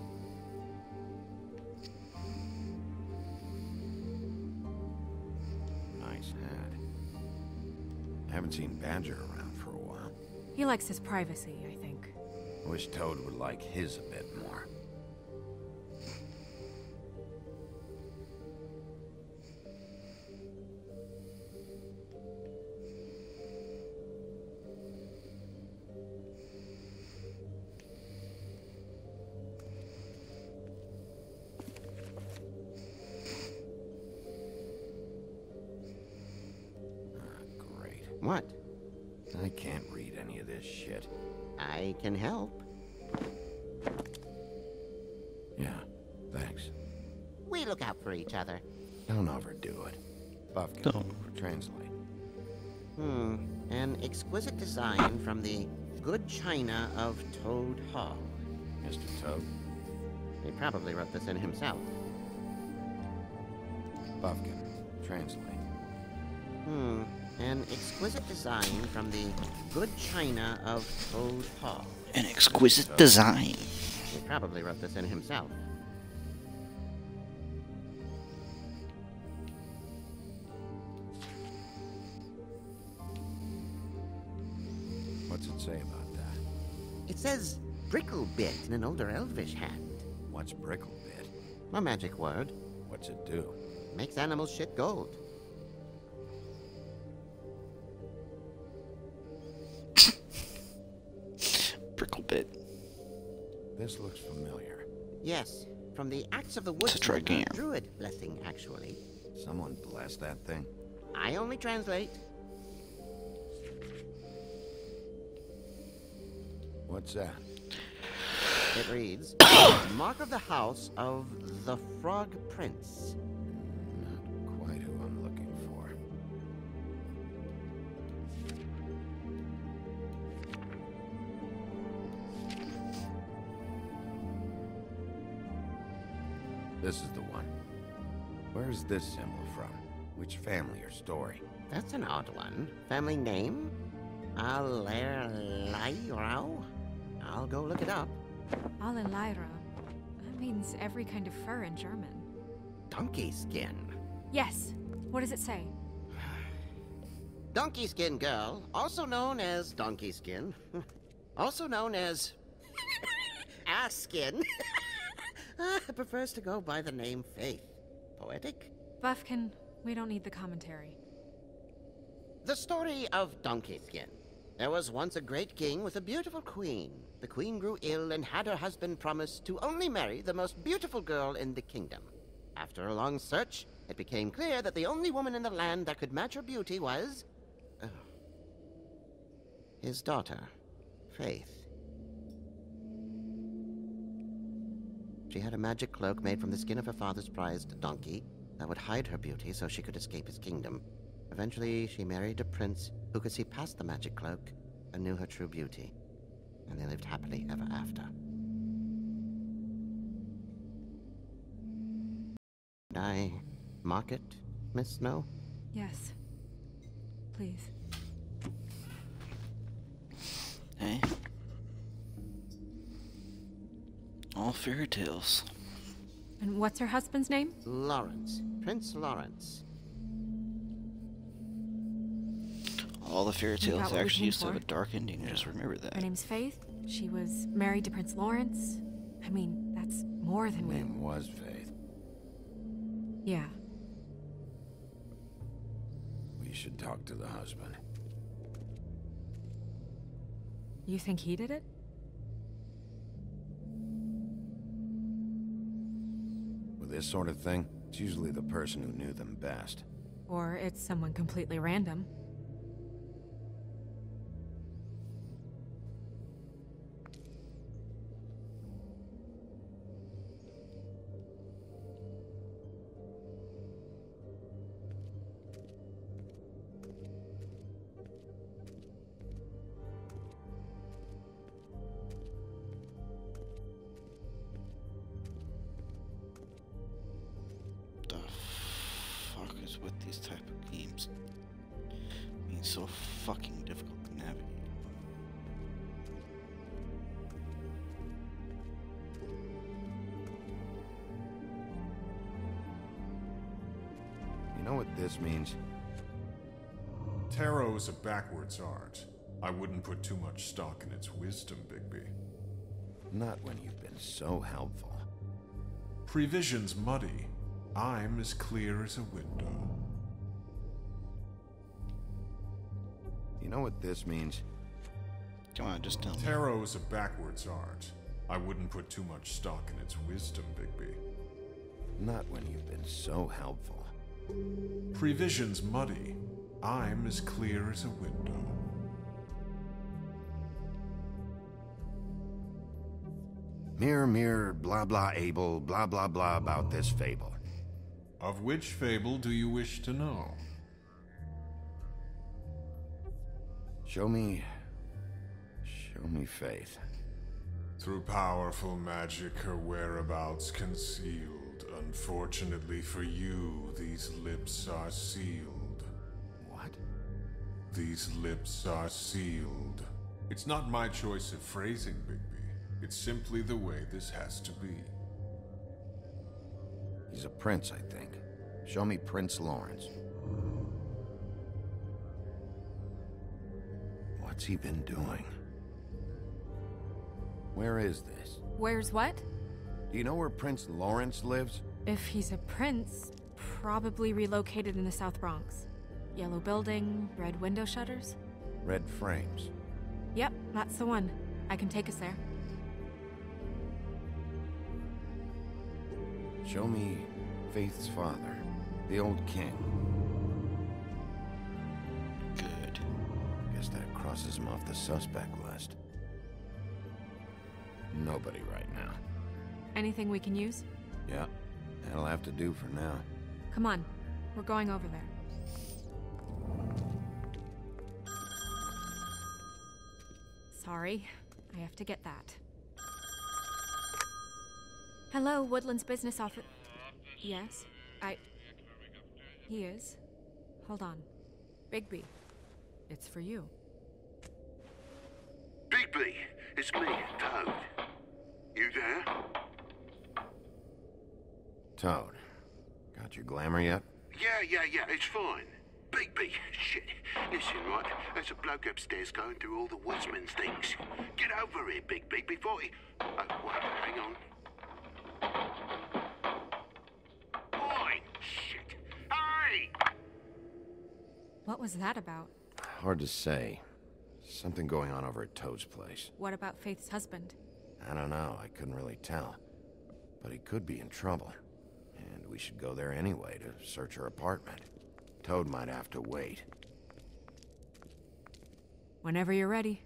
Nice hat. I haven't seen Badger around for a while. He likes his privacy, I think. Wish Toad would like his a bit more. What? I can't read any of this shit. I can help. Yeah, thanks. We look out for each other. Don't overdo it. Buffkin, translate. An exquisite design from the good china of Toad Hall. Mr. Toad? He probably wrote this in himself. Buffkin, translate. An exquisite design from the good china of Toad Hall. An exquisite design. He probably wrote this in himself. What's it say about that? It says Bricklebit in an older elvish hand. What's Bricklebit? A magic word. What's it do? Makes animals shit gold. Bricklebit. This looks familiar. Yes, from the Acts of the It's a Woodsman, Trigan. Druid blessing, actually. Someone bless that thing. I only translate. What's that? It reads, Mark of the House of the Frog Prince. Not quite who I'm looking for. This is the one. Where's this symbol from? Which family or story? That's an odd one. Family name? Allerleirau? I'll go look it up. Allerleirau. That means every kind of fur in German. Donkey skin. Yes. What does it say? Donkey skin girl, also known as donkey skin. Also known as ass skin. Prefers to go by the name Faith. Poetic? Buffkin, we don't need the commentary. The story of Donkey Skin. There was once a great king with a beautiful queen. The queen grew ill and had her husband promise to only marry the most beautiful girl in the kingdom. After a long search, it became clear that the only woman in the land that could match her beauty was... his daughter, Faith. She had a magic cloak made from the skin of her father's prized donkey that would hide her beauty so she could escape his kingdom. Eventually, she married a prince who could see past the magic cloak and knew her true beauty. And they lived happily ever after. Did I mark it, Miss Snow? Yes. Please. Hey. All fairy tales. And what's her husband's name? Lawrence. Prince Lawrence. All the fairy We got tales what we actually came used to have for. a dark ending. Just remember that. Her name's Faith. She was married to Prince Lawrence. I mean, that's more than Her we... name was Faith. Yeah. We should talk to the husband. You think he did it? With this sort of thing, it's usually the person who knew them best. Or it's someone completely random. The fuck is with these type of games? Being so fucking difficult to navigate. You know what this means? Tarot's a backwards art. I wouldn't put too much stock in its wisdom, Bigby. Not when you've been so helpful. Prevision's muddy. I'm as clear as a window. You know what this means? Come on, just tell me. Tarot's a backwards art. I wouldn't put too much stock in its wisdom, Bigby. Not when you've been so helpful. Prevision's muddy. I'm as clear as a window. Mirror, mirror, blah blah able, blah blah blah about this fable. Of which fable do you wish to know? Show me Faith. Through powerful magic, her whereabouts concealed. Unfortunately for you, these lips are sealed. What? These lips are sealed. It's not my choice of phrasing, Bigby. It's simply the way this has to be. He's a prince, I think. Show me Prince Lawrence. What's he been doing? Where is this? Where's what? Do you know where Prince Lawrence lives? If he's a prince, probably relocated in the South Bronx. Yellow building, red window shutters. Red frames. Yep, that's the one. I can take us there. Show me Faith's father, the old king. Good. Guess that crosses him off the suspect list. Nobody right now. Anything we can use? Yeah, that'll have to do for now. Come on, we're going over there. Sorry, I have to get that. Hello, Woodland's business office. Yes, He is. Hold on. Bigby, it's for you. Bigby, it's me, Toad. You there? Toad, got your glamour yet? Yeah, it's fine. Bigby, shit. Listen, right, there's a bloke upstairs going through all the woodsman's things. Get over here, Bigby, before he... Oh, wait, hang on. Oi, shit. Hey! What was that about? Hard to say. Something going on over at Toad's place. What about Faith's husband? I don't know, I couldn't really tell. But he could be in trouble. And we should go there anyway to search her apartment. Toad might have to wait. Whenever you're ready.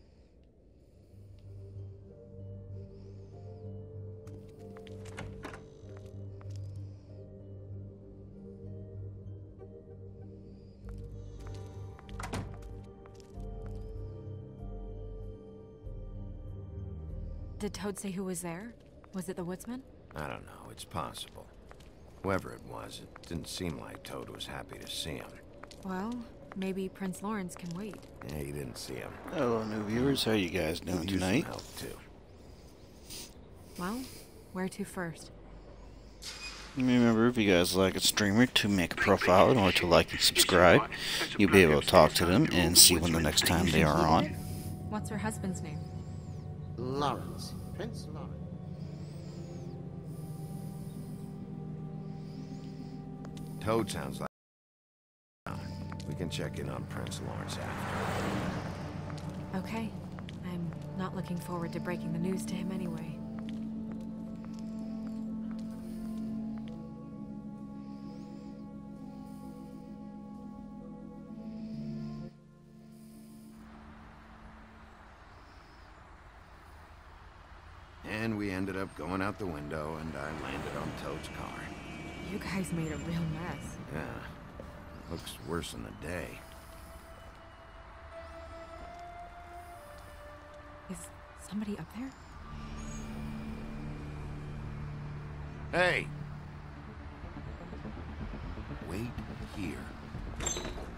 Did Toad say who was there? Was it the woodsman? I don't know, it's possible. Whoever it was, it didn't seem like Toad was happy to see him. Well, Maybe Prince Lawrence can wait. Yeah, you didn't see him. Hello, new viewers. How you guys doing Could use some tonight? help, too. Well, where to first? Remember, if you guys like a streamer, to make a profile in order to like and subscribe. You'll be able to talk to them and see when the next time they are on. What's her husband's name? Lawrence. Prince Lawrence. Toad sounds like... We can check in on Prince Lawrence after. Okay. I'm not looking forward to breaking the news to him anyway. And we ended up going out the window, and I landed on Toad's car. You guys made a real mess. Yeah. Looks worse in the day. Is somebody up there? Hey! Wait here.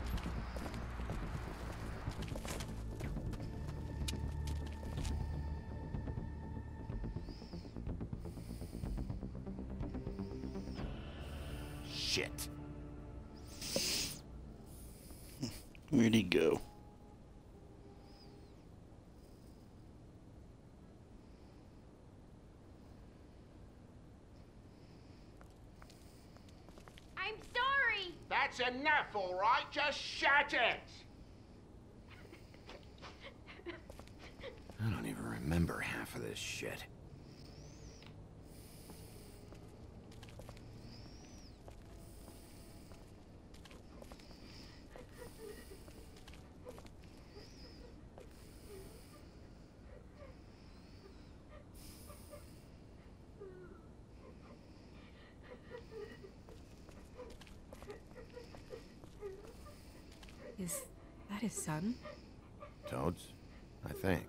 Shit. Where'd he go? I'm sorry! That's enough, all right? Just shut it! I don't even remember half of this shit. Is that his son? Toads? I think.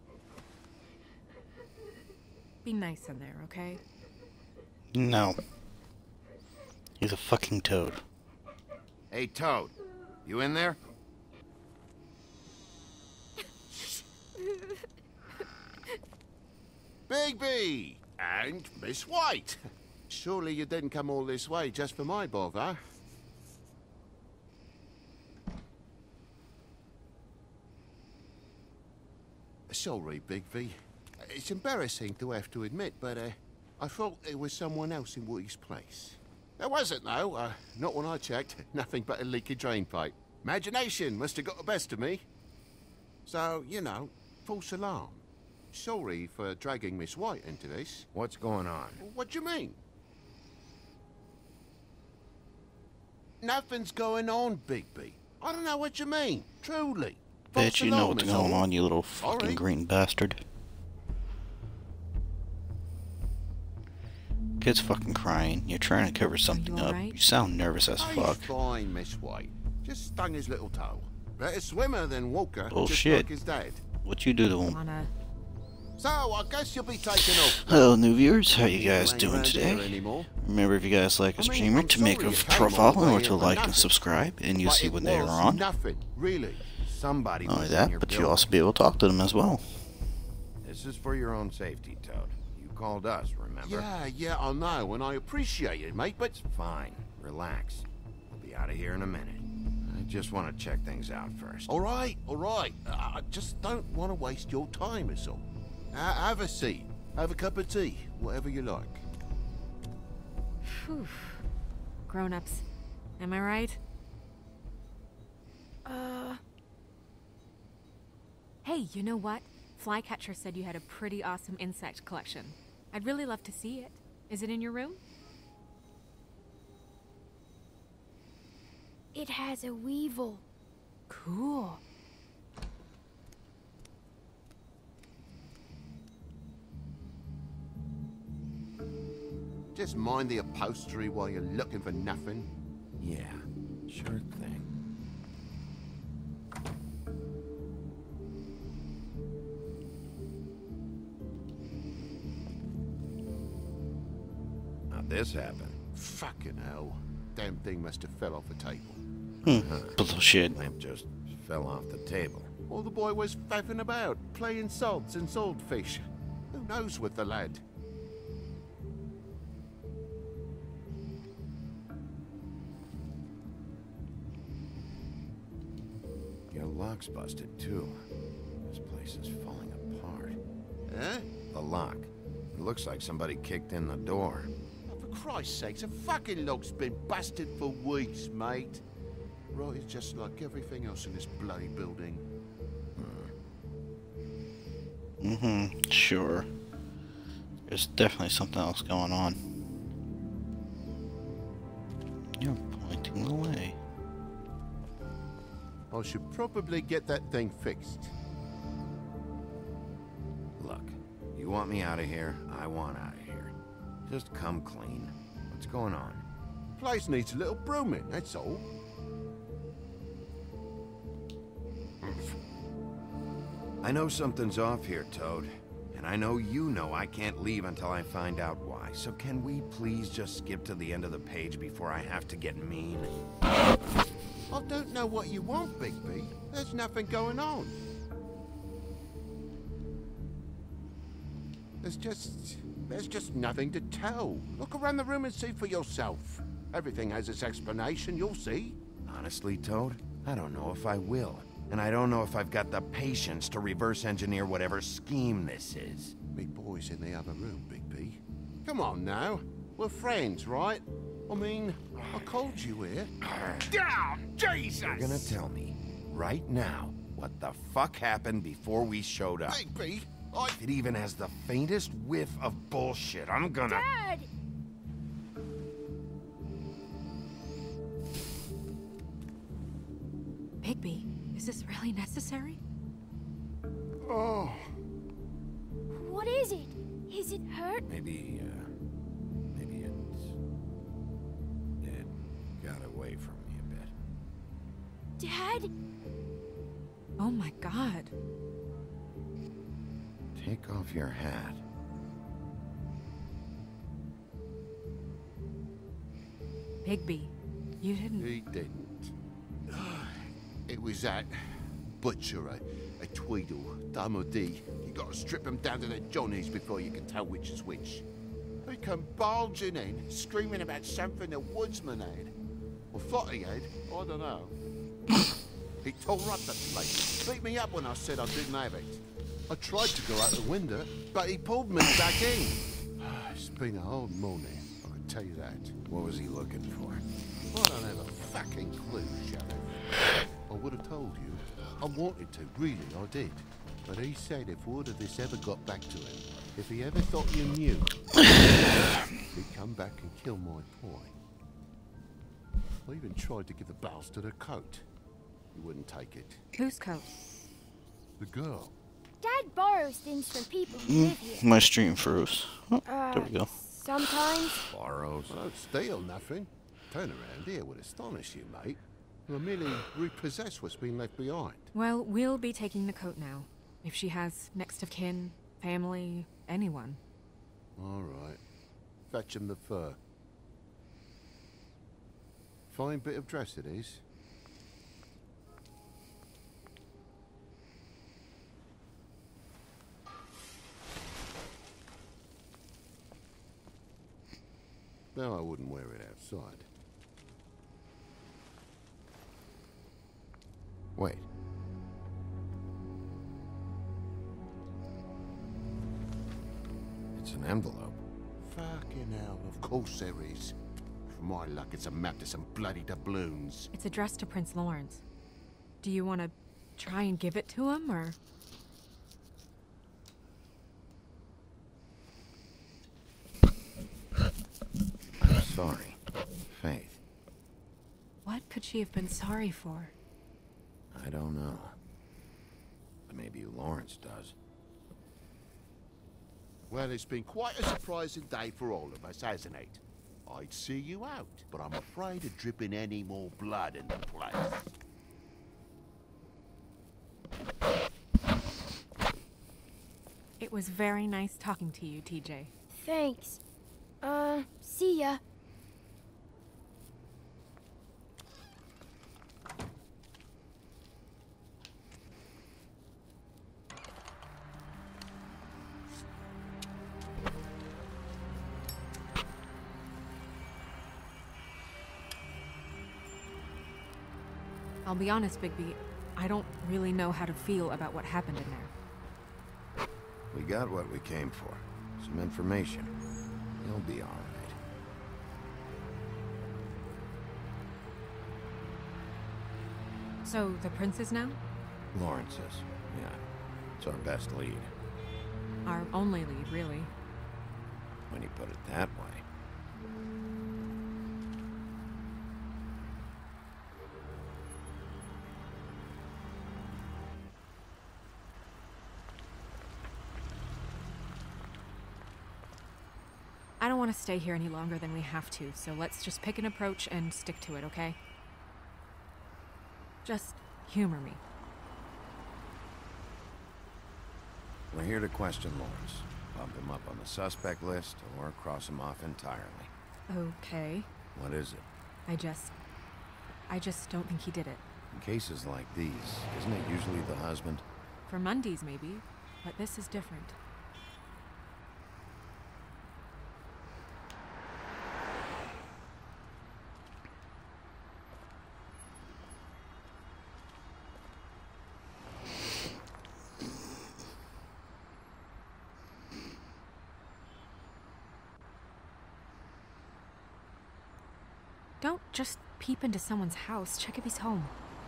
Be nice in there, okay? No. He's a fucking toad. Hey, Toad. You in there? Bigby! And Miss White! Surely you didn't come all this way just for my bother? Sorry, Bigby. It's embarrassing to have to admit, but I thought there was someone else in Woody's place. There wasn't, though. Not when I checked. Nothing but a leaky drain pipe. Imagination must have got the best of me. So, you know, false alarm. Sorry for dragging Miss White into this. What's going on? What do you mean? Nothing's going on, Bigby. I don't know what you mean. Truly. Bet you know alarm what's is going all. on, you little fucking Sorry. green bastard. Kid's fucking crying. You're trying to cover something up. alright? You sound nervous as He's fuck. fine, Miss White. Just stung his little toe. Better swimmer than Walker, just Bullshit. like his dad. What you do to him? Wanna... So, I guess you'll be taking off. Hello, new viewers. How you You guys ain't doing around here today? anymore. Remember, if you guys like a I mean, streamer, I'm to make sorry a you came all profile the in way order to here for like and nothing. subscribe, and you'll But see it when they are was on. Nothing, really. Somebody Not only was in that, your but you'll building. also be able to talk to them as well. This is for your own safety, Toad. You called us, remember? Yeah, I know, and I appreciate it, mate, but... Fine. Relax. We'll be out of here in a minute. I just want to check things out first. All right. I just don't want to waste your time, is all. Have a seat. Have a cup of tea. Whatever you like. Phew. Grown-ups. Am I right? Hey, you know what? Flycatcher said you had a pretty awesome insect collection. I'd really love to see it. Is it in your room? It has a weevil. Cool. Just mind the upholstery while you're looking for nothing. Yeah, sure thing. How'd this happen? Fucking hell. Damn thing must have fell off the table. Bullshit. Lamp just fell off the table. Or the boy was faffing about, playing salts and swordfish. Who knows with the lad? Your lock's busted, too. This place is falling apart. Eh? The lock. It looks like somebody kicked in the door. Oh, for Christ's sakes, a fucking lock's been busted for weeks, mate. Right, it's just like everything else in this bloody building. Sure. There's definitely something else going on. You're pointing the way. I should probably get that thing fixed. Look, you want me out of here? I want out of here. Just come clean. What's going on? Place needs a little brooming, that's all. I know something's off here, Toad. And I know you know I can't leave until I find out why. So can we please just skip to the end of the page before I have to get mean? I don't know what you want, Bigby. There's nothing going on. There's just nothing to tell. Look around the room and see for yourself. Everything has its explanation, you'll see. Honestly, Toad, I don't know if I will. And I don't know if I've got the patience to reverse engineer whatever scheme this is. Me boy's in the other room, Bigby. Come on now. We're friends, right? I mean, I called you here. Down, Jesus! You're gonna tell me, right now, what the fuck happened before we showed up. Bigby, If it even has the faintest whiff of bullshit, I'm gonna... Dad! Bigby, is this really necessary? Oh. What is it? Is it hurt? Maybe it got away from me a bit. Dad? Oh my god. Take off your hat. Bigby, you didn't... He didn't. It was that butcher, a Tweedle, Dumody. You gotta strip him down to their johnnies before you can tell which is which. They come bulging in, screaming about something the woodsman had. Or thought he had, I don't know. He tore up the place, beat me up when I said I didn't have it. I tried to go out the window, but he pulled me back in. It's been a hard morning, I can tell you that. What was he looking for? I don't have a fucking clue, Sheriff. I would have told you. I wanted to, really, I did. But he said if word of this ever got back to him, if he ever thought you knew, he'd come back and kill my boy. I even tried to give the bastard a coat. He wouldn't take it. Whose coat? The girl. Dad borrows things from people who live here. My stream froze. Oh, there we go. Sometimes. Borrows? I don't steal nothing. Turn around here would astonish you, mate. I merely repossess what's been left behind. Well, we'll be taking the coat now. If she has next of kin, family, anyone. All right. Fetch him the fur. Fine bit of dress it is. No, I wouldn't wear it outside. Wait. It's an envelope. Fucking hell, of course there is. For my luck, it's a map to some bloody doubloons. It's addressed to Prince Lawrence. Do you want to try and give it to him, or...? I'm sorry, Faith. What could she have been sorry for? I don't know. But maybe Lawrence does. Well, it's been quite a surprising day for all of us, hasn't it? I'd see you out, but I'm afraid of dripping any more blood in the place. It was very nice talking to you, TJ. Thanks. See ya. I'll be honest, Bigby, I don't really know how to feel about what happened in there. We got what we came for. Some information. You'll be all right. So, the prince is now? Lawrence's. Yeah. It's our best lead. Our only lead, really. When you put it that way. I don't want to stay here any longer than we have to, so let's just pick an approach and stick to it, okay? Just humor me. We're here to question Lawrence. Bump him up on the suspect list, or cross him off entirely. Okay. What is it? I just don't think he did it. In cases like these, isn't it usually the husband? For Mundy's, maybe. But this is different. Don't just peep into someone's house. Check if he's home.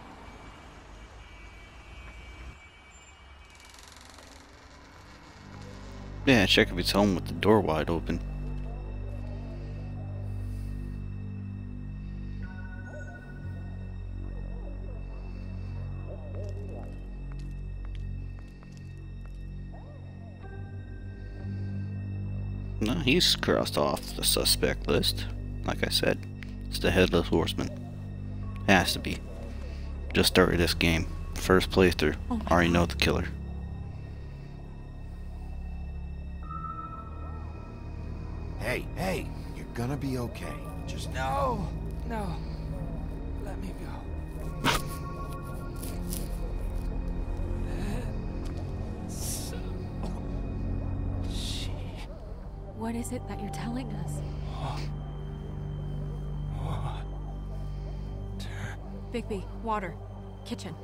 Yeah, check if he's home with the door wide open. No, he's crossed off the suspect list. Like I said, it's the Headless Horseman. Has to be. Just started this game. First playthrough. Already know the killer. Hey, you're gonna be okay. Just... No! Let me go. What is it that you're telling us? Bigby, water. Kitchen.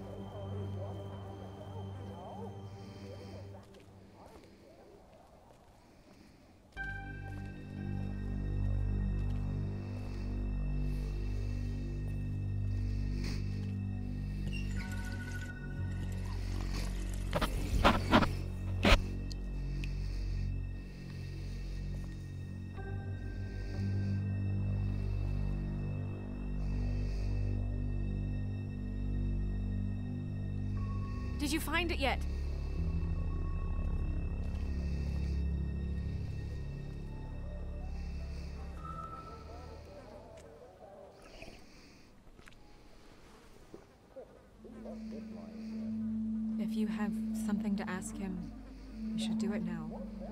Did you find it yet? If you have something to ask him, you should do it now.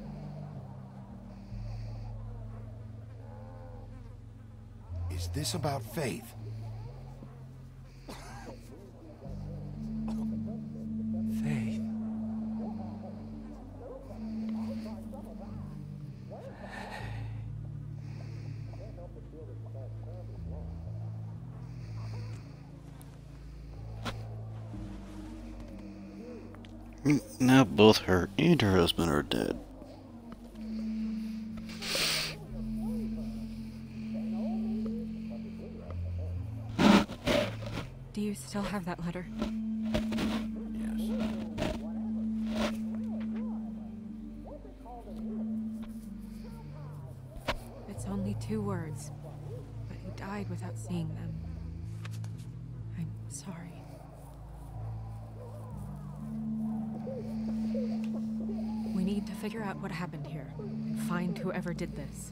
Is this about Faith? Faith. Now both her and her husband are dead. Do you still have that letter? It's only 2 words, but he died without seeing them. I'm sorry. We need to figure out what happened here and find whoever did this.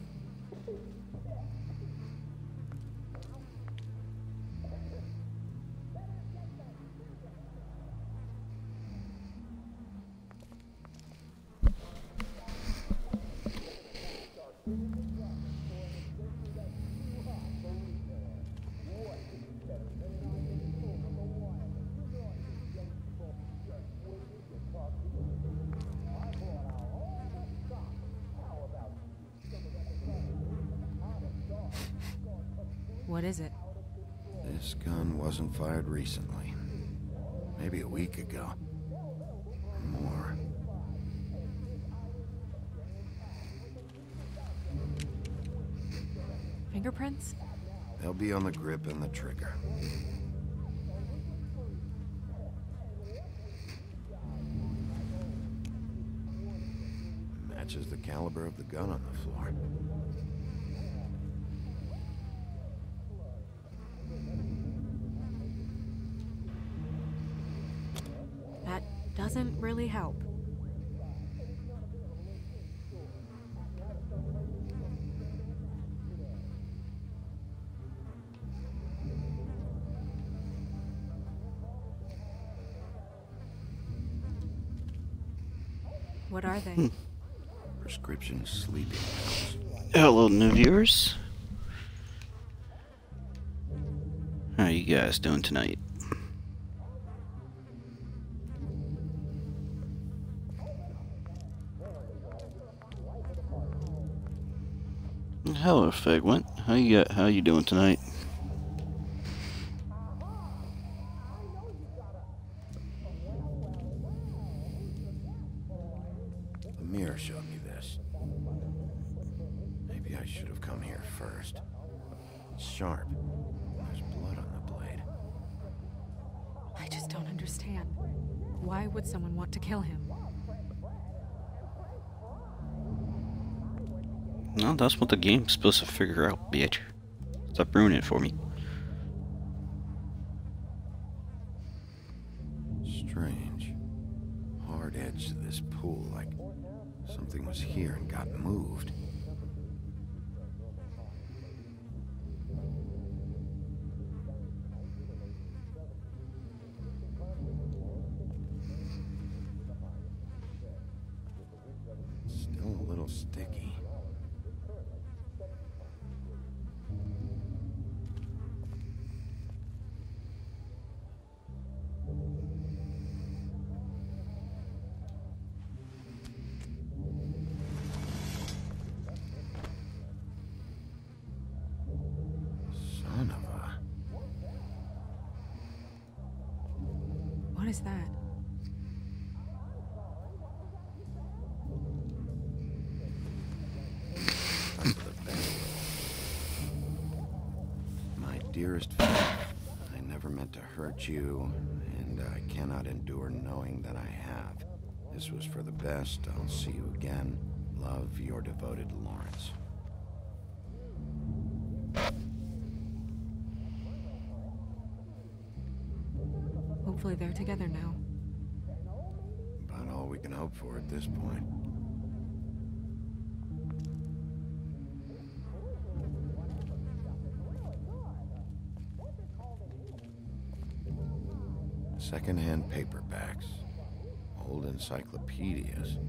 What is it? This gun wasn't fired recently. Maybe a week ago. Or more. Fingerprints? They'll be on the grip and the trigger. Matches the caliber of the gun on the floor. That doesn't really help. What are they? Prescription sleeping pills. Hello, new viewers. How you guys doing tonight? Hello, Figment. How you doing tonight? The mirror showed me this. Maybe I should have come here first. It's sharp. There's blood on the blade. I just don't understand. Why would someone want to kill him? No, that's what the game's supposed to figure out, bitch. Stop ruining it for me. Strange. Hard edge to this pool, like something was here and got moved. Still a little sticky. Son of a... What is that? My dearest Faith, I never meant to hurt you, and I cannot endure knowing that I have. This was for the best. I'll see you again. Love, your devoted Lawrence. Hopefully they're together now. About all we can hope for at this point. Second-hand paperbacks. Old encyclopedias.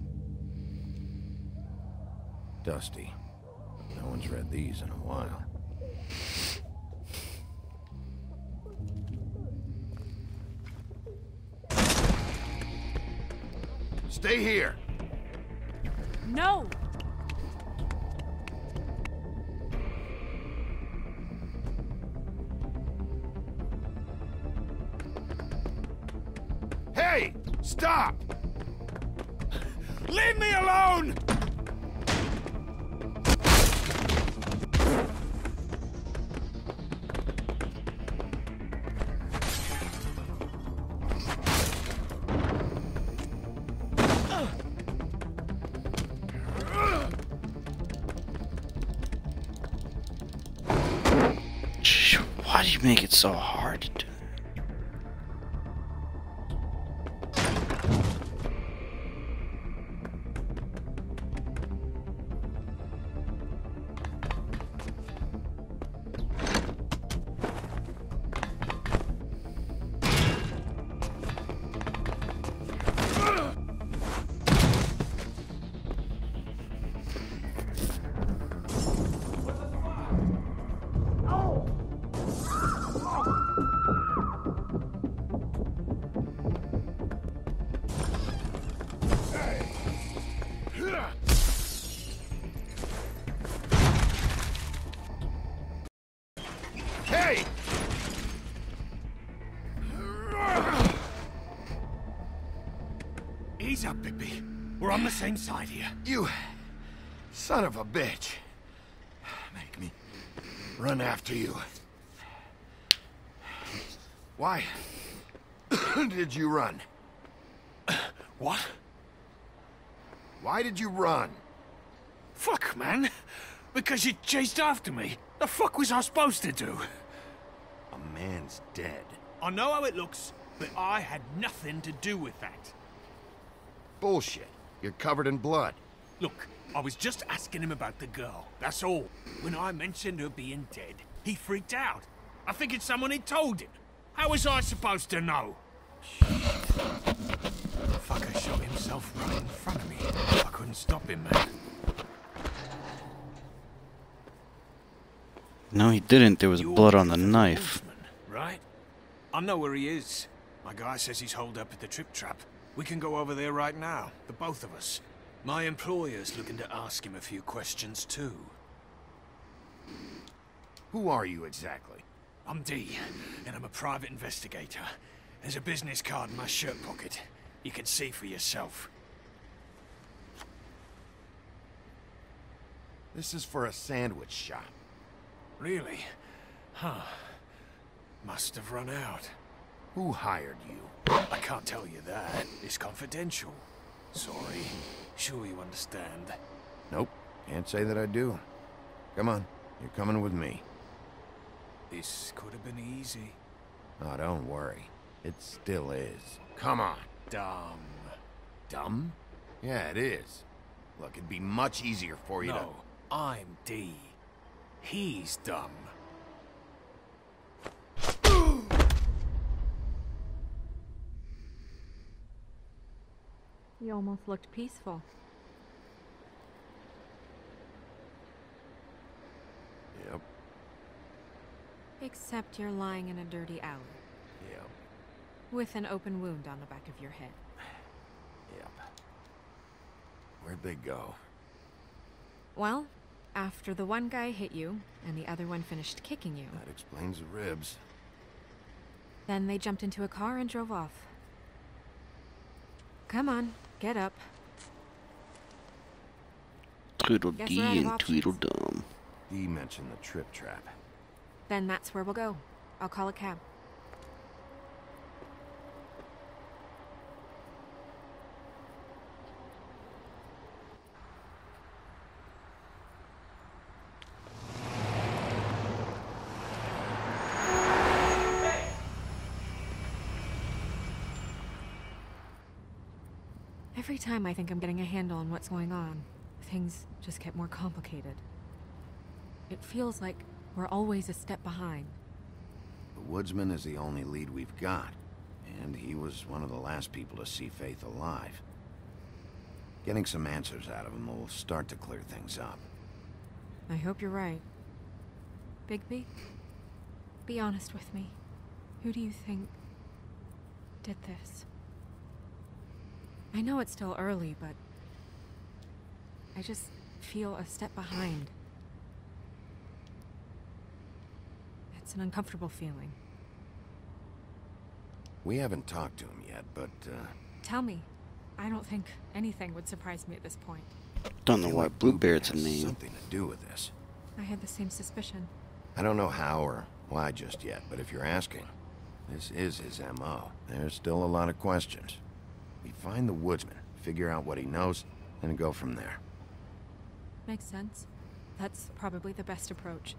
Dusty. No one's read these in a while. Stay here! No! Hey! Stop! Leave me alone! Why do you make it so hard to do? Hey! up, Bigby. We're on the same side here. You son of a bitch. Make me run after you. Why did you run? What? Why did you run? Fuck, man. Because you chased after me. The fuck was I supposed to do? A man's dead. I know how it looks, but I had nothing to do with that. Bullshit. You're covered in blood. Look, I was just asking him about the girl, that's all. When I mentioned her being dead, he freaked out. I figured someone had told him. How was I supposed to know? The fucker shot himself right in front of me. I couldn't stop him, man. No, he didn't. There was blood on the knife. Right? I know where he is. My guy says he's holed up at the trip trap. We can go over there right now, the both of us. My employer's looking to ask him a few questions too. Who are you exactly? I'm D, and I'm a private investigator. There's a business card in my shirt pocket. You can see for yourself. This is for a sandwich shop. Really? Huh. Must have run out. Who hired you? I can't tell you that. It's confidential. Sorry. Sure you understand. Nope. Can't say that I do. Come on. You're coming with me. This could have been easy. Oh, don't worry. It still is. Come on. Dumb. Dumb? Yeah, it is. Look, it'd be much easier for you No, I'm D. He's dumb. You almost looked peaceful. Yep. Except you're lying in a dirty alley. Yep. With an open wound on the back of your head. Yep. Where'd they go? Well, after the one guy hit you, and the other one finished kicking you. That explains the ribs. Then they jumped into a car and drove off. Come on, get up. Tweedledee and Tweedledum. He mentioned the trip trap. Then that's where we'll go. I'll call a cab. Every time I think I'm getting a handle on what's going on, things just get more complicated. It feels like we're always a step behind. The woodsman is the only lead we've got, and he was one of the last people to see Faith alive. Getting some answers out of him will start to clear things up. I hope you're right. Bigby, be honest with me. Who do you think did this? I know it's still early, but I just feel a step behind. It's an uncomfortable feeling. We haven't talked to him yet, but, Tell me. I don't think anything would surprise me at this point. Don't know why Bluebeard's a has name. something to do with this. I had the same suspicion. I don't know how or why just yet, but if you're asking, this is his M.O. There's still a lot of questions. We find the woodsman, figure out what he knows, and go from there. Makes sense. That's probably the best approach.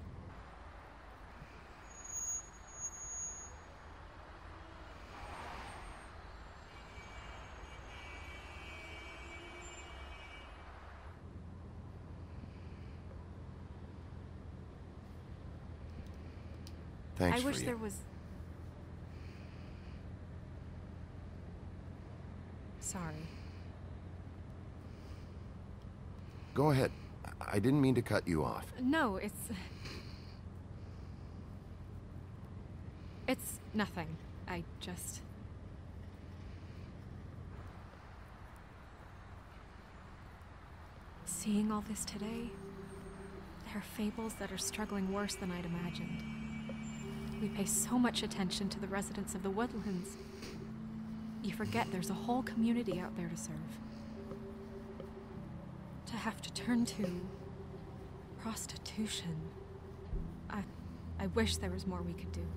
Thanks I for wish you. there was... Sorry. Go ahead. I didn't mean to cut you off. No, it's nothing. I just... Seeing all this today, there are fables that are struggling worse than I'd imagined. We pay so much attention to the residents of the woodlands. You forget there's a whole community out there to serve. To have to turn to prostitution. I wish there was more we could do.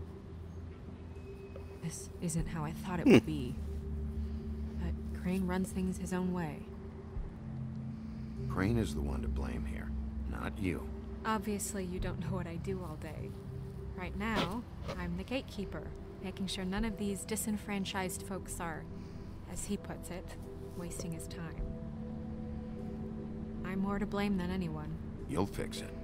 This isn't how I thought it would be. But Crane runs things his own way. Crane is the one to blame here, not you. Obviously, you don't know what I do all day. Right now, I'm the gatekeeper, making sure none of these disenfranchised folks are, as he puts it, wasting his time. I'm more to blame than anyone. You'll fix it.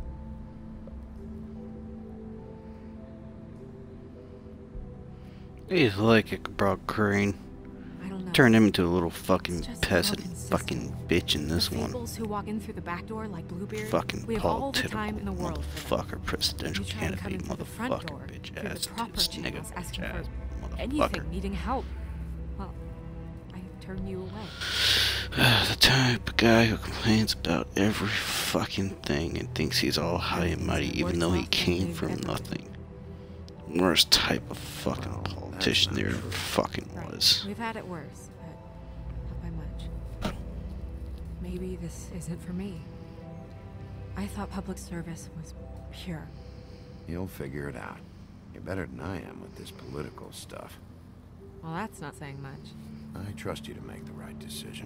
He's like it brought Crane. I don't know. Turned him into a little fucking peasant fucking bitch in this one. Who walk in through the back door like Bluebeard. Fucking we have all the time in the political world. motherfucker, presidential candidate, motherfucking bitch ass, nigga, asking ass, for anything, motherfucker. needing help. Well, I turn you away. The type of guy who complains about every fucking thing and thinks he's all high and mighty even though he came from nothing. Worst type of fucking politician there ever fucking was. We've had it worse, but not by much. Maybe this isn't for me. I thought public service was pure. You'll figure it out. You're better than I am with this political stuff. Well, that's not saying much. I trust you to make the right decision.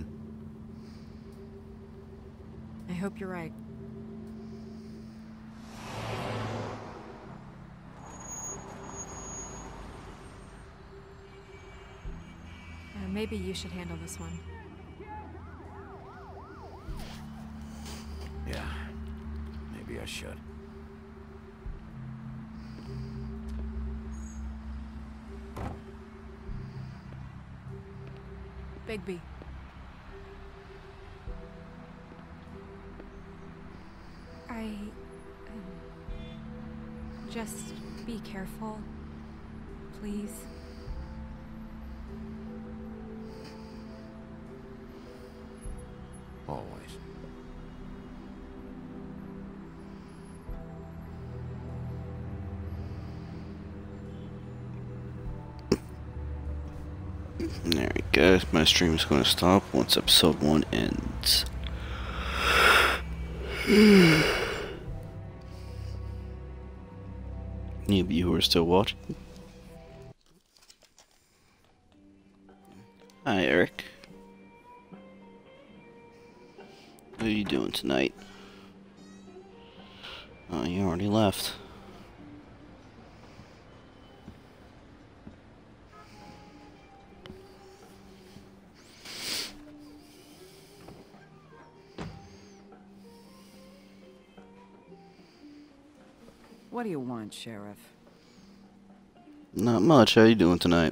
I hope you're right. Maybe you should handle this one. Yeah, maybe I should. Bigby. Just be careful, please. Always. There we go. My stream is going to stop once episode 1 ends. Any of you who are still watching? Hi, Eric. What are you doing tonight? Oh, you already left. What do you want, Sheriff? Not much. How you doing tonight?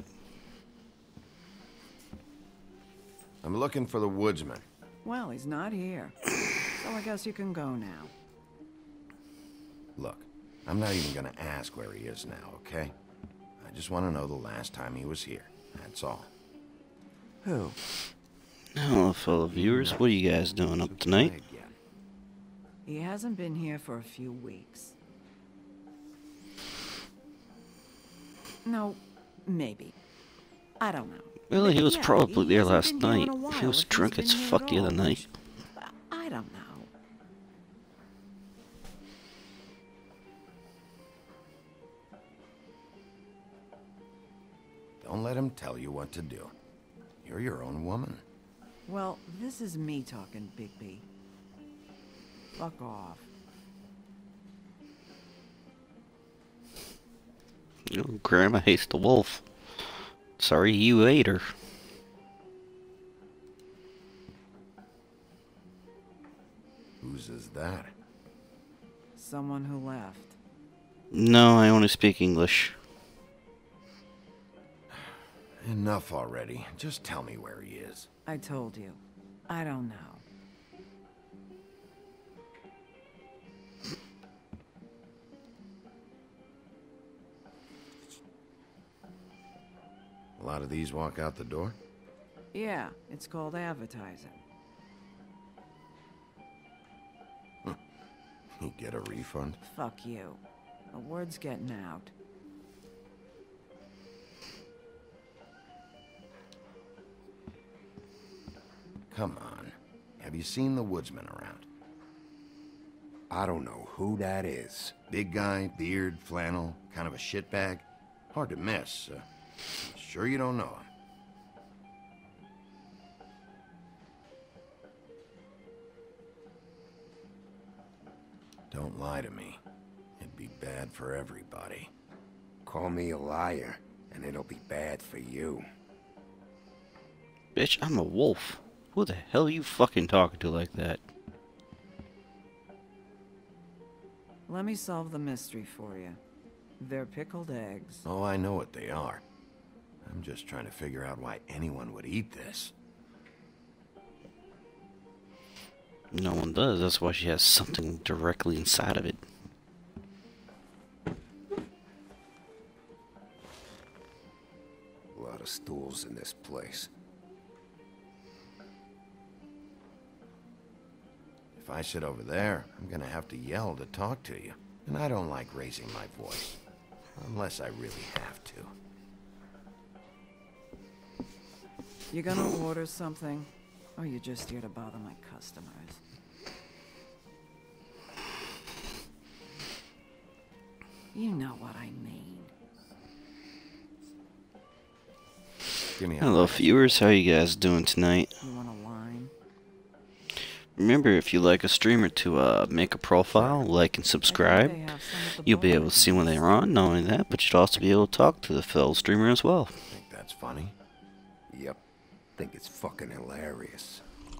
I'm looking for the woodsman. Well, he's not here. So I guess you can go now. Look, I'm not even gonna ask where he is now, okay? I just want to know the last time he was here. That's all. Who? Hello, fellow viewers. What are you guys doing up tonight? He hasn't been here for a few weeks. No, maybe. I don't know. Well, he was Yeah, probably there hasn't last been here night. in a while He was if he's drunk been as here fuck at the other all. night. I don't know. Don't let him tell you what to do. You're your own woman. Well, this is me talking, Bigby. Fuck off. Oh, Grandma hates the wolf. Sorry you ate her. Whose is that? Someone who left. No, I only speak English. Enough already. Just tell me where he is. I told you. I don't know. A lot of these walk out the door? Yeah, it's called advertising. You get a refund? Fuck you. The word's getting out. Come on. Have you seen the woodsman around? I don't know who that is. Big guy, beard, flannel, kind of a shitbag. Hard to miss. Sure you don't know him? Don't lie to me. It'd be bad for everybody. Call me a liar, and it'll be bad for you. Bitch, I'm a wolf. Who the hell are you fucking talking to like that? Let me solve the mystery for you. They're pickled eggs. Oh, I know what they are. I'm just trying to figure out why anyone would eat this. No one does. That's why she has something directly inside of it. A lot of stools in this place. If I sit over there, I'm gonna have to yell to talk to you. And I don't like raising my voice. Unless I really have to. You gonna order something? Or you just here to bother my customers? You know what I mean. Give me a Hello viewers, how you guys doing tonight? You want a line? Remember, if you like a streamer, to make a profile, like and subscribe. You'll be able to see when they're on. Not only that, but you'll also be able to talk to the fellow streamer as well. Think that's funny? Yep. Think it's fucking hilarious.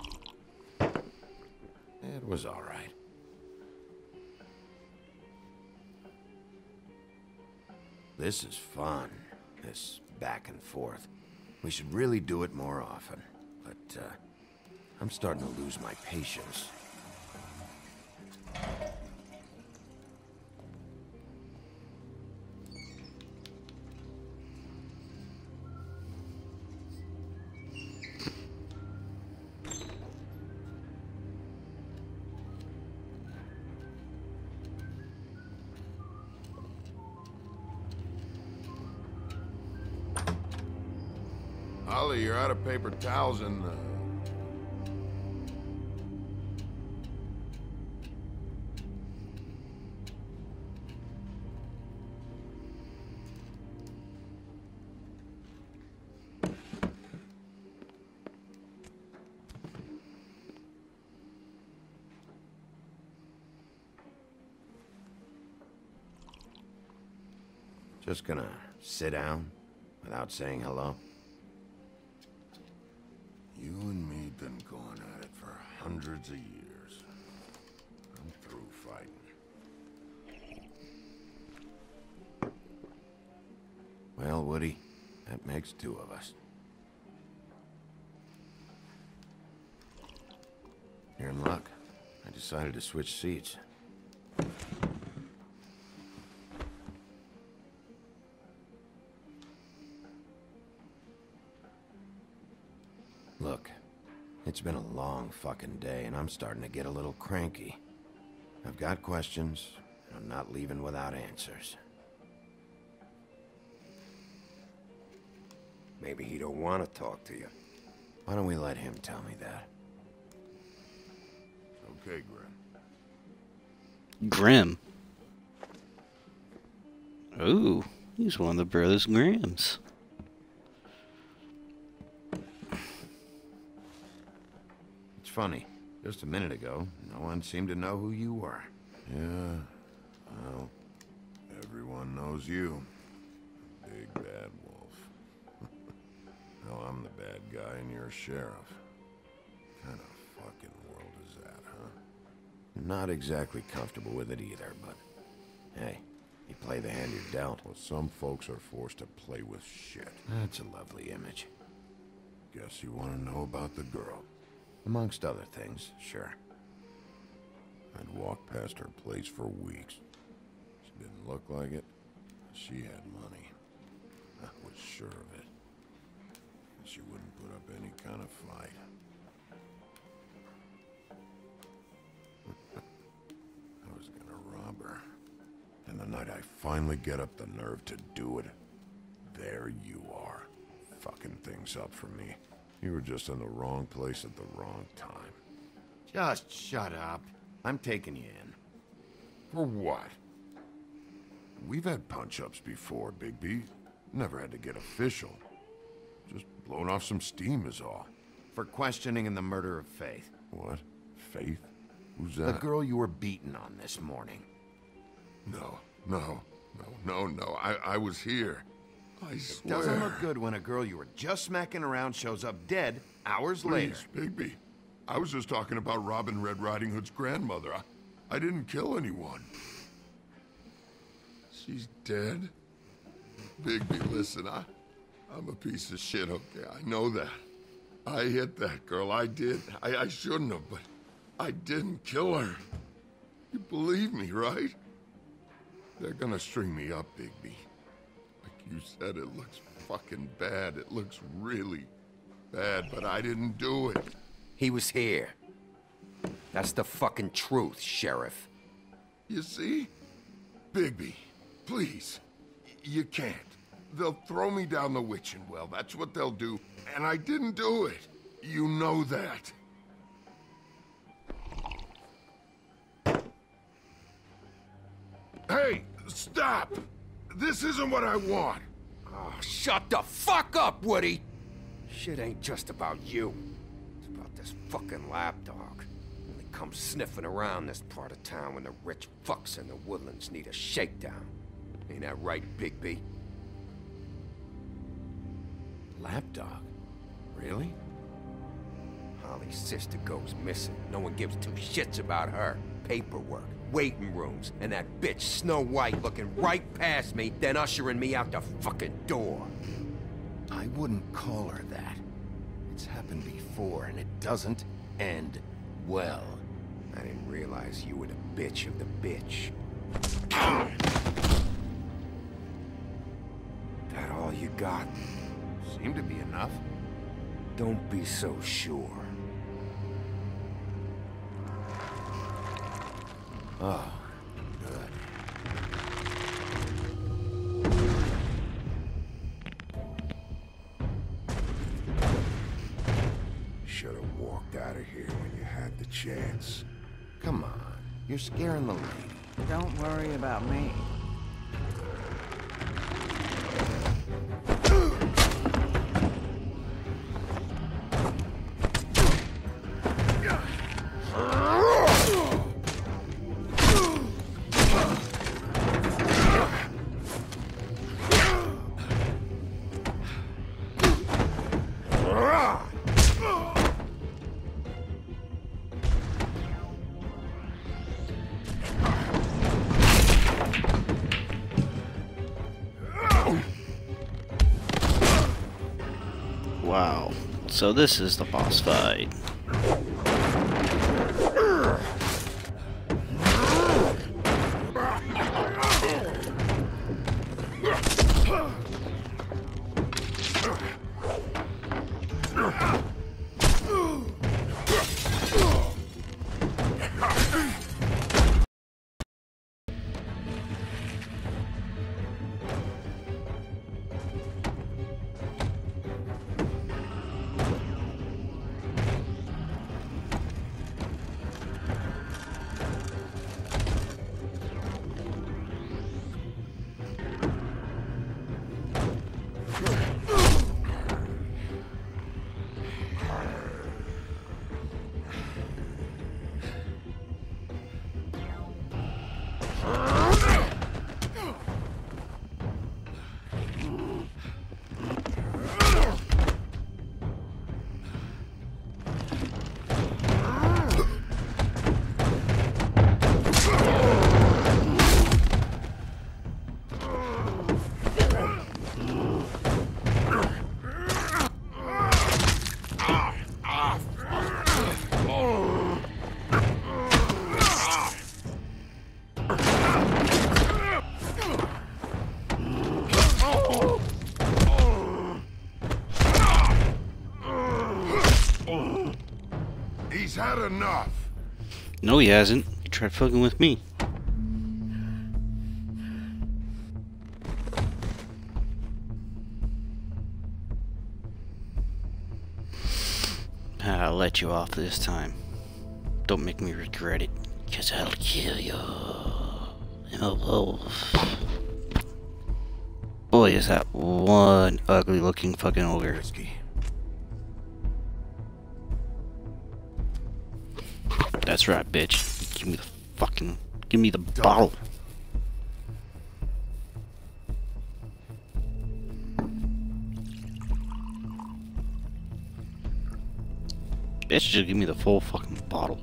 It was alright. This is fun. This back and forth. We should really do it more often. But, I'm starting to lose my patience. Ollie, you're out of paper towels and, Just gonna sit down without saying hello? You and me been going at it for hundreds of years. I'm through fighting. Well, Woody, that makes two of us. You're in luck. I decided to switch seats. Look, it's been a long fucking day, and I'm starting to get a little cranky. I've got questions, and I'm not leaving without answers. Maybe he don't want to talk to you. Why don't we let him tell me that? Okay, Grim. Grim. Ooh, he's one of the brothers Grimm's. It's funny. Just a minute ago, no one seemed to know who you were. Yeah, well, everyone knows you. Big bad wolf. Now I'm the bad guy and you're a sheriff. What kind of fucking world is that, huh? Not exactly comfortable with it either, but hey, you play the hand you're dealt. Well, some folks are forced to play with shit. That's a lovely image. Guess you want to know about the girl. Amongst other things, sure. I'd walked past her place for weeks. She didn't look like it. She had money. I was sure of it. She wouldn't put up any kind of fight. I was gonna rob her. And the night I finally get up the nerve to do it, there you are, fucking things up for me. You were just in the wrong place at the wrong time. Just shut up. I'm taking you in. For what? We've had punch-ups before, Bigby. Never had to get official. Just blowing off some steam is all. For questioning in the murder of Faith. What? Faith? Who's that? The girl you were beaten on this morning. No. I was here. I swear. Doesn't look good when a girl you were just smacking around shows up dead hours later. Please, Bigby. I was just talking about robbing Red Riding Hood's grandmother. I didn't kill anyone. She's dead? Bigby, listen, I'm a piece of shit, okay? I know that. I hit that girl, I did. I shouldn't have, but I didn't kill her. You believe me, right? They're gonna string me up, Bigby. Like you said, it looks fucking bad. It looks really bad, but I didn't do it. He was here. That's the fucking truth, Sheriff. You see? Bigby, please. You can't. They'll throw me down the witching well. That's what they'll do. And I didn't do it. You know that. Hey, stop! This isn't what I want. Oh, shut the fuck up, Woody! Shit ain't just about you. It's about this fucking lapdog. Only comes sniffing around this part of town when the rich fucks in the woodlands need a shakedown. Ain't that right, Bigby? Lapdog? Really? Holly's sister goes missing. No one gives two shits about her. Paperwork, waiting rooms, and that bitch Snow White looking right past me, then ushering me out the fucking door. I wouldn't call her that. It's happened before, and it doesn't end well. I didn't realize you were the bitch of the bitch. That all you got? Seemed to be enough. Don't be so sure. Oh, good. Should have walked out of here when you had the chance. Come on, you're scaring the lady. Don't worry about me. Wow. So this is the boss fight. He's had enough. No, he hasn't. He tried fucking with me. I'll let you off this time. Don't make me regret it, 'cause I'll kill you. I'm a wolf. Boy, is that one ugly looking fucking ogre. Risky. That's right, bitch. Give me the bottle. Bitch, just give me the full fucking bottle.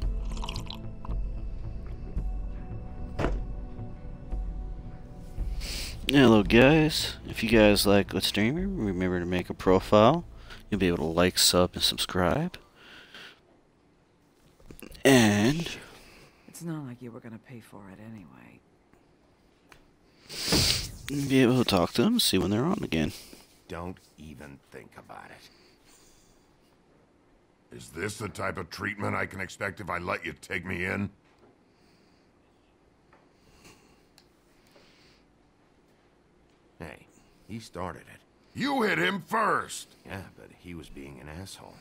Hello guys, if you guys like Let's Streamer, remember to make a profile. You'll be able to like, sub, and subscribe. And It's not like you were gonna pay for it anyway. you'll be able to talk to them, see when they're on again. Don't even think about it. Is this the type of treatment I can expect if I let you take me in? Hey, he started it. You hit him first! Yeah, but he was being an asshole.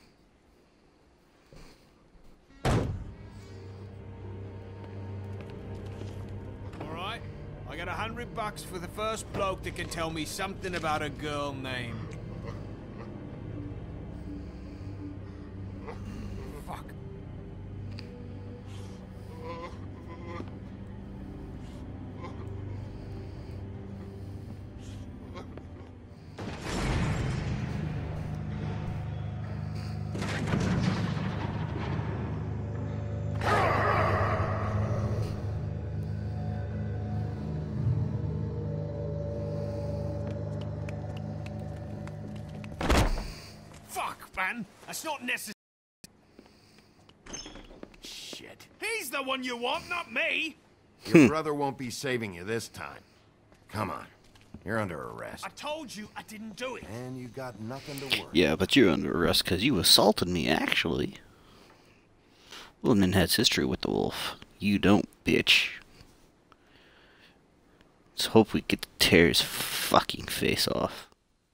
Alright, I got $100 for the first bloke that can tell me something about a girl named... Fuck. Man, that's not necessary. Shit. He's the one you want, not me. Your brother won't be saving you this time. Come on. You're under arrest. I told you I didn't do it. And you got nothing to worry. Yeah, but you're under arrest because you assaulted me, actually. Woman has history with the wolf. You don't, bitch. Let's hope we get to tear his fucking face off.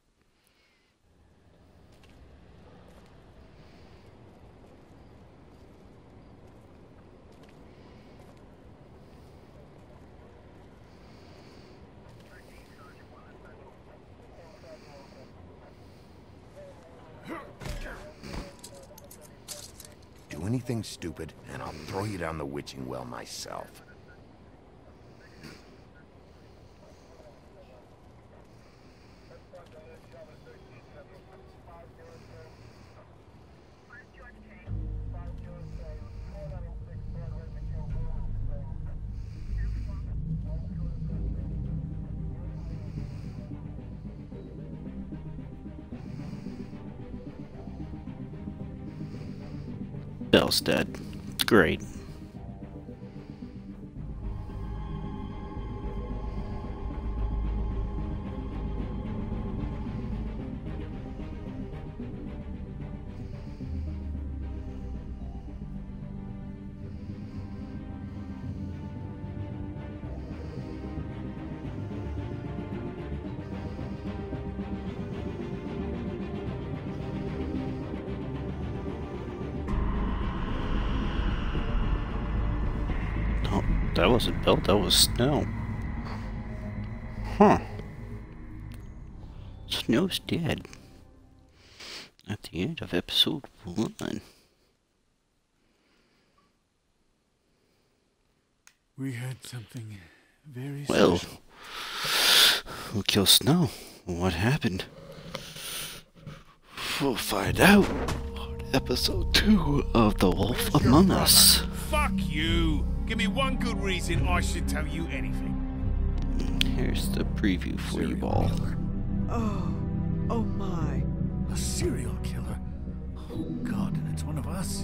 Do anything stupid, and I'll throw you down the witching well myself. Bell's dead. Great. That wasn't Bell, that was Snow. Huh. Snow's dead. At the end of episode 1. We had something very Well, special. who killed Snow? What happened? We'll find out on episode 2 of The Wolf Among Us. Fuck you! Give me one good reason I should tell you anything. Here's the preview for you all. Oh my. A serial killer? Oh God, and it's one of us.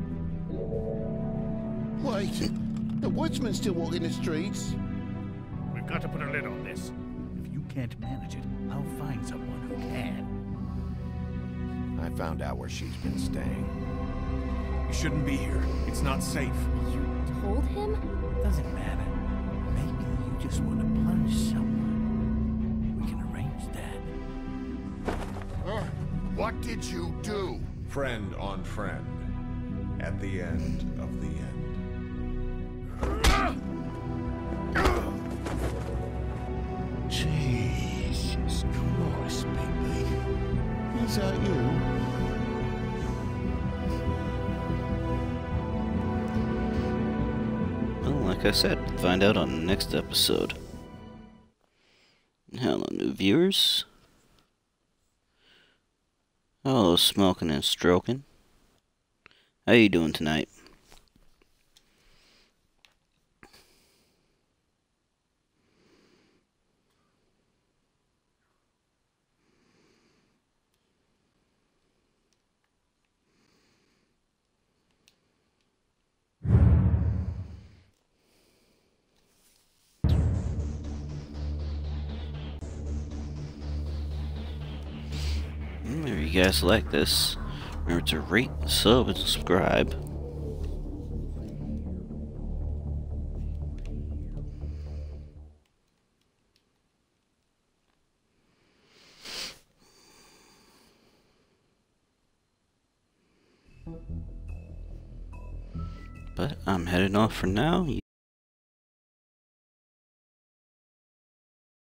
Wait, the woodsman's still walking the streets. We've got to put a lid on this. If you can't manage it, I'll find someone who can. I found out where she's been staying. You shouldn't be here. It's not safe. You told him? Doesn't matter. Maybe you just want to plunge someone. We can arrange that. What did you do? Friend on friend. At the end of the end. Jesus Christ, Bigby. Is that you? Well, like I said, find out on the next episode. Hello, new viewers. Hello, smoking and stroking. How you doing tonight? If you guys like this, remember to rate, sub, and subscribe. But I'm heading off for now.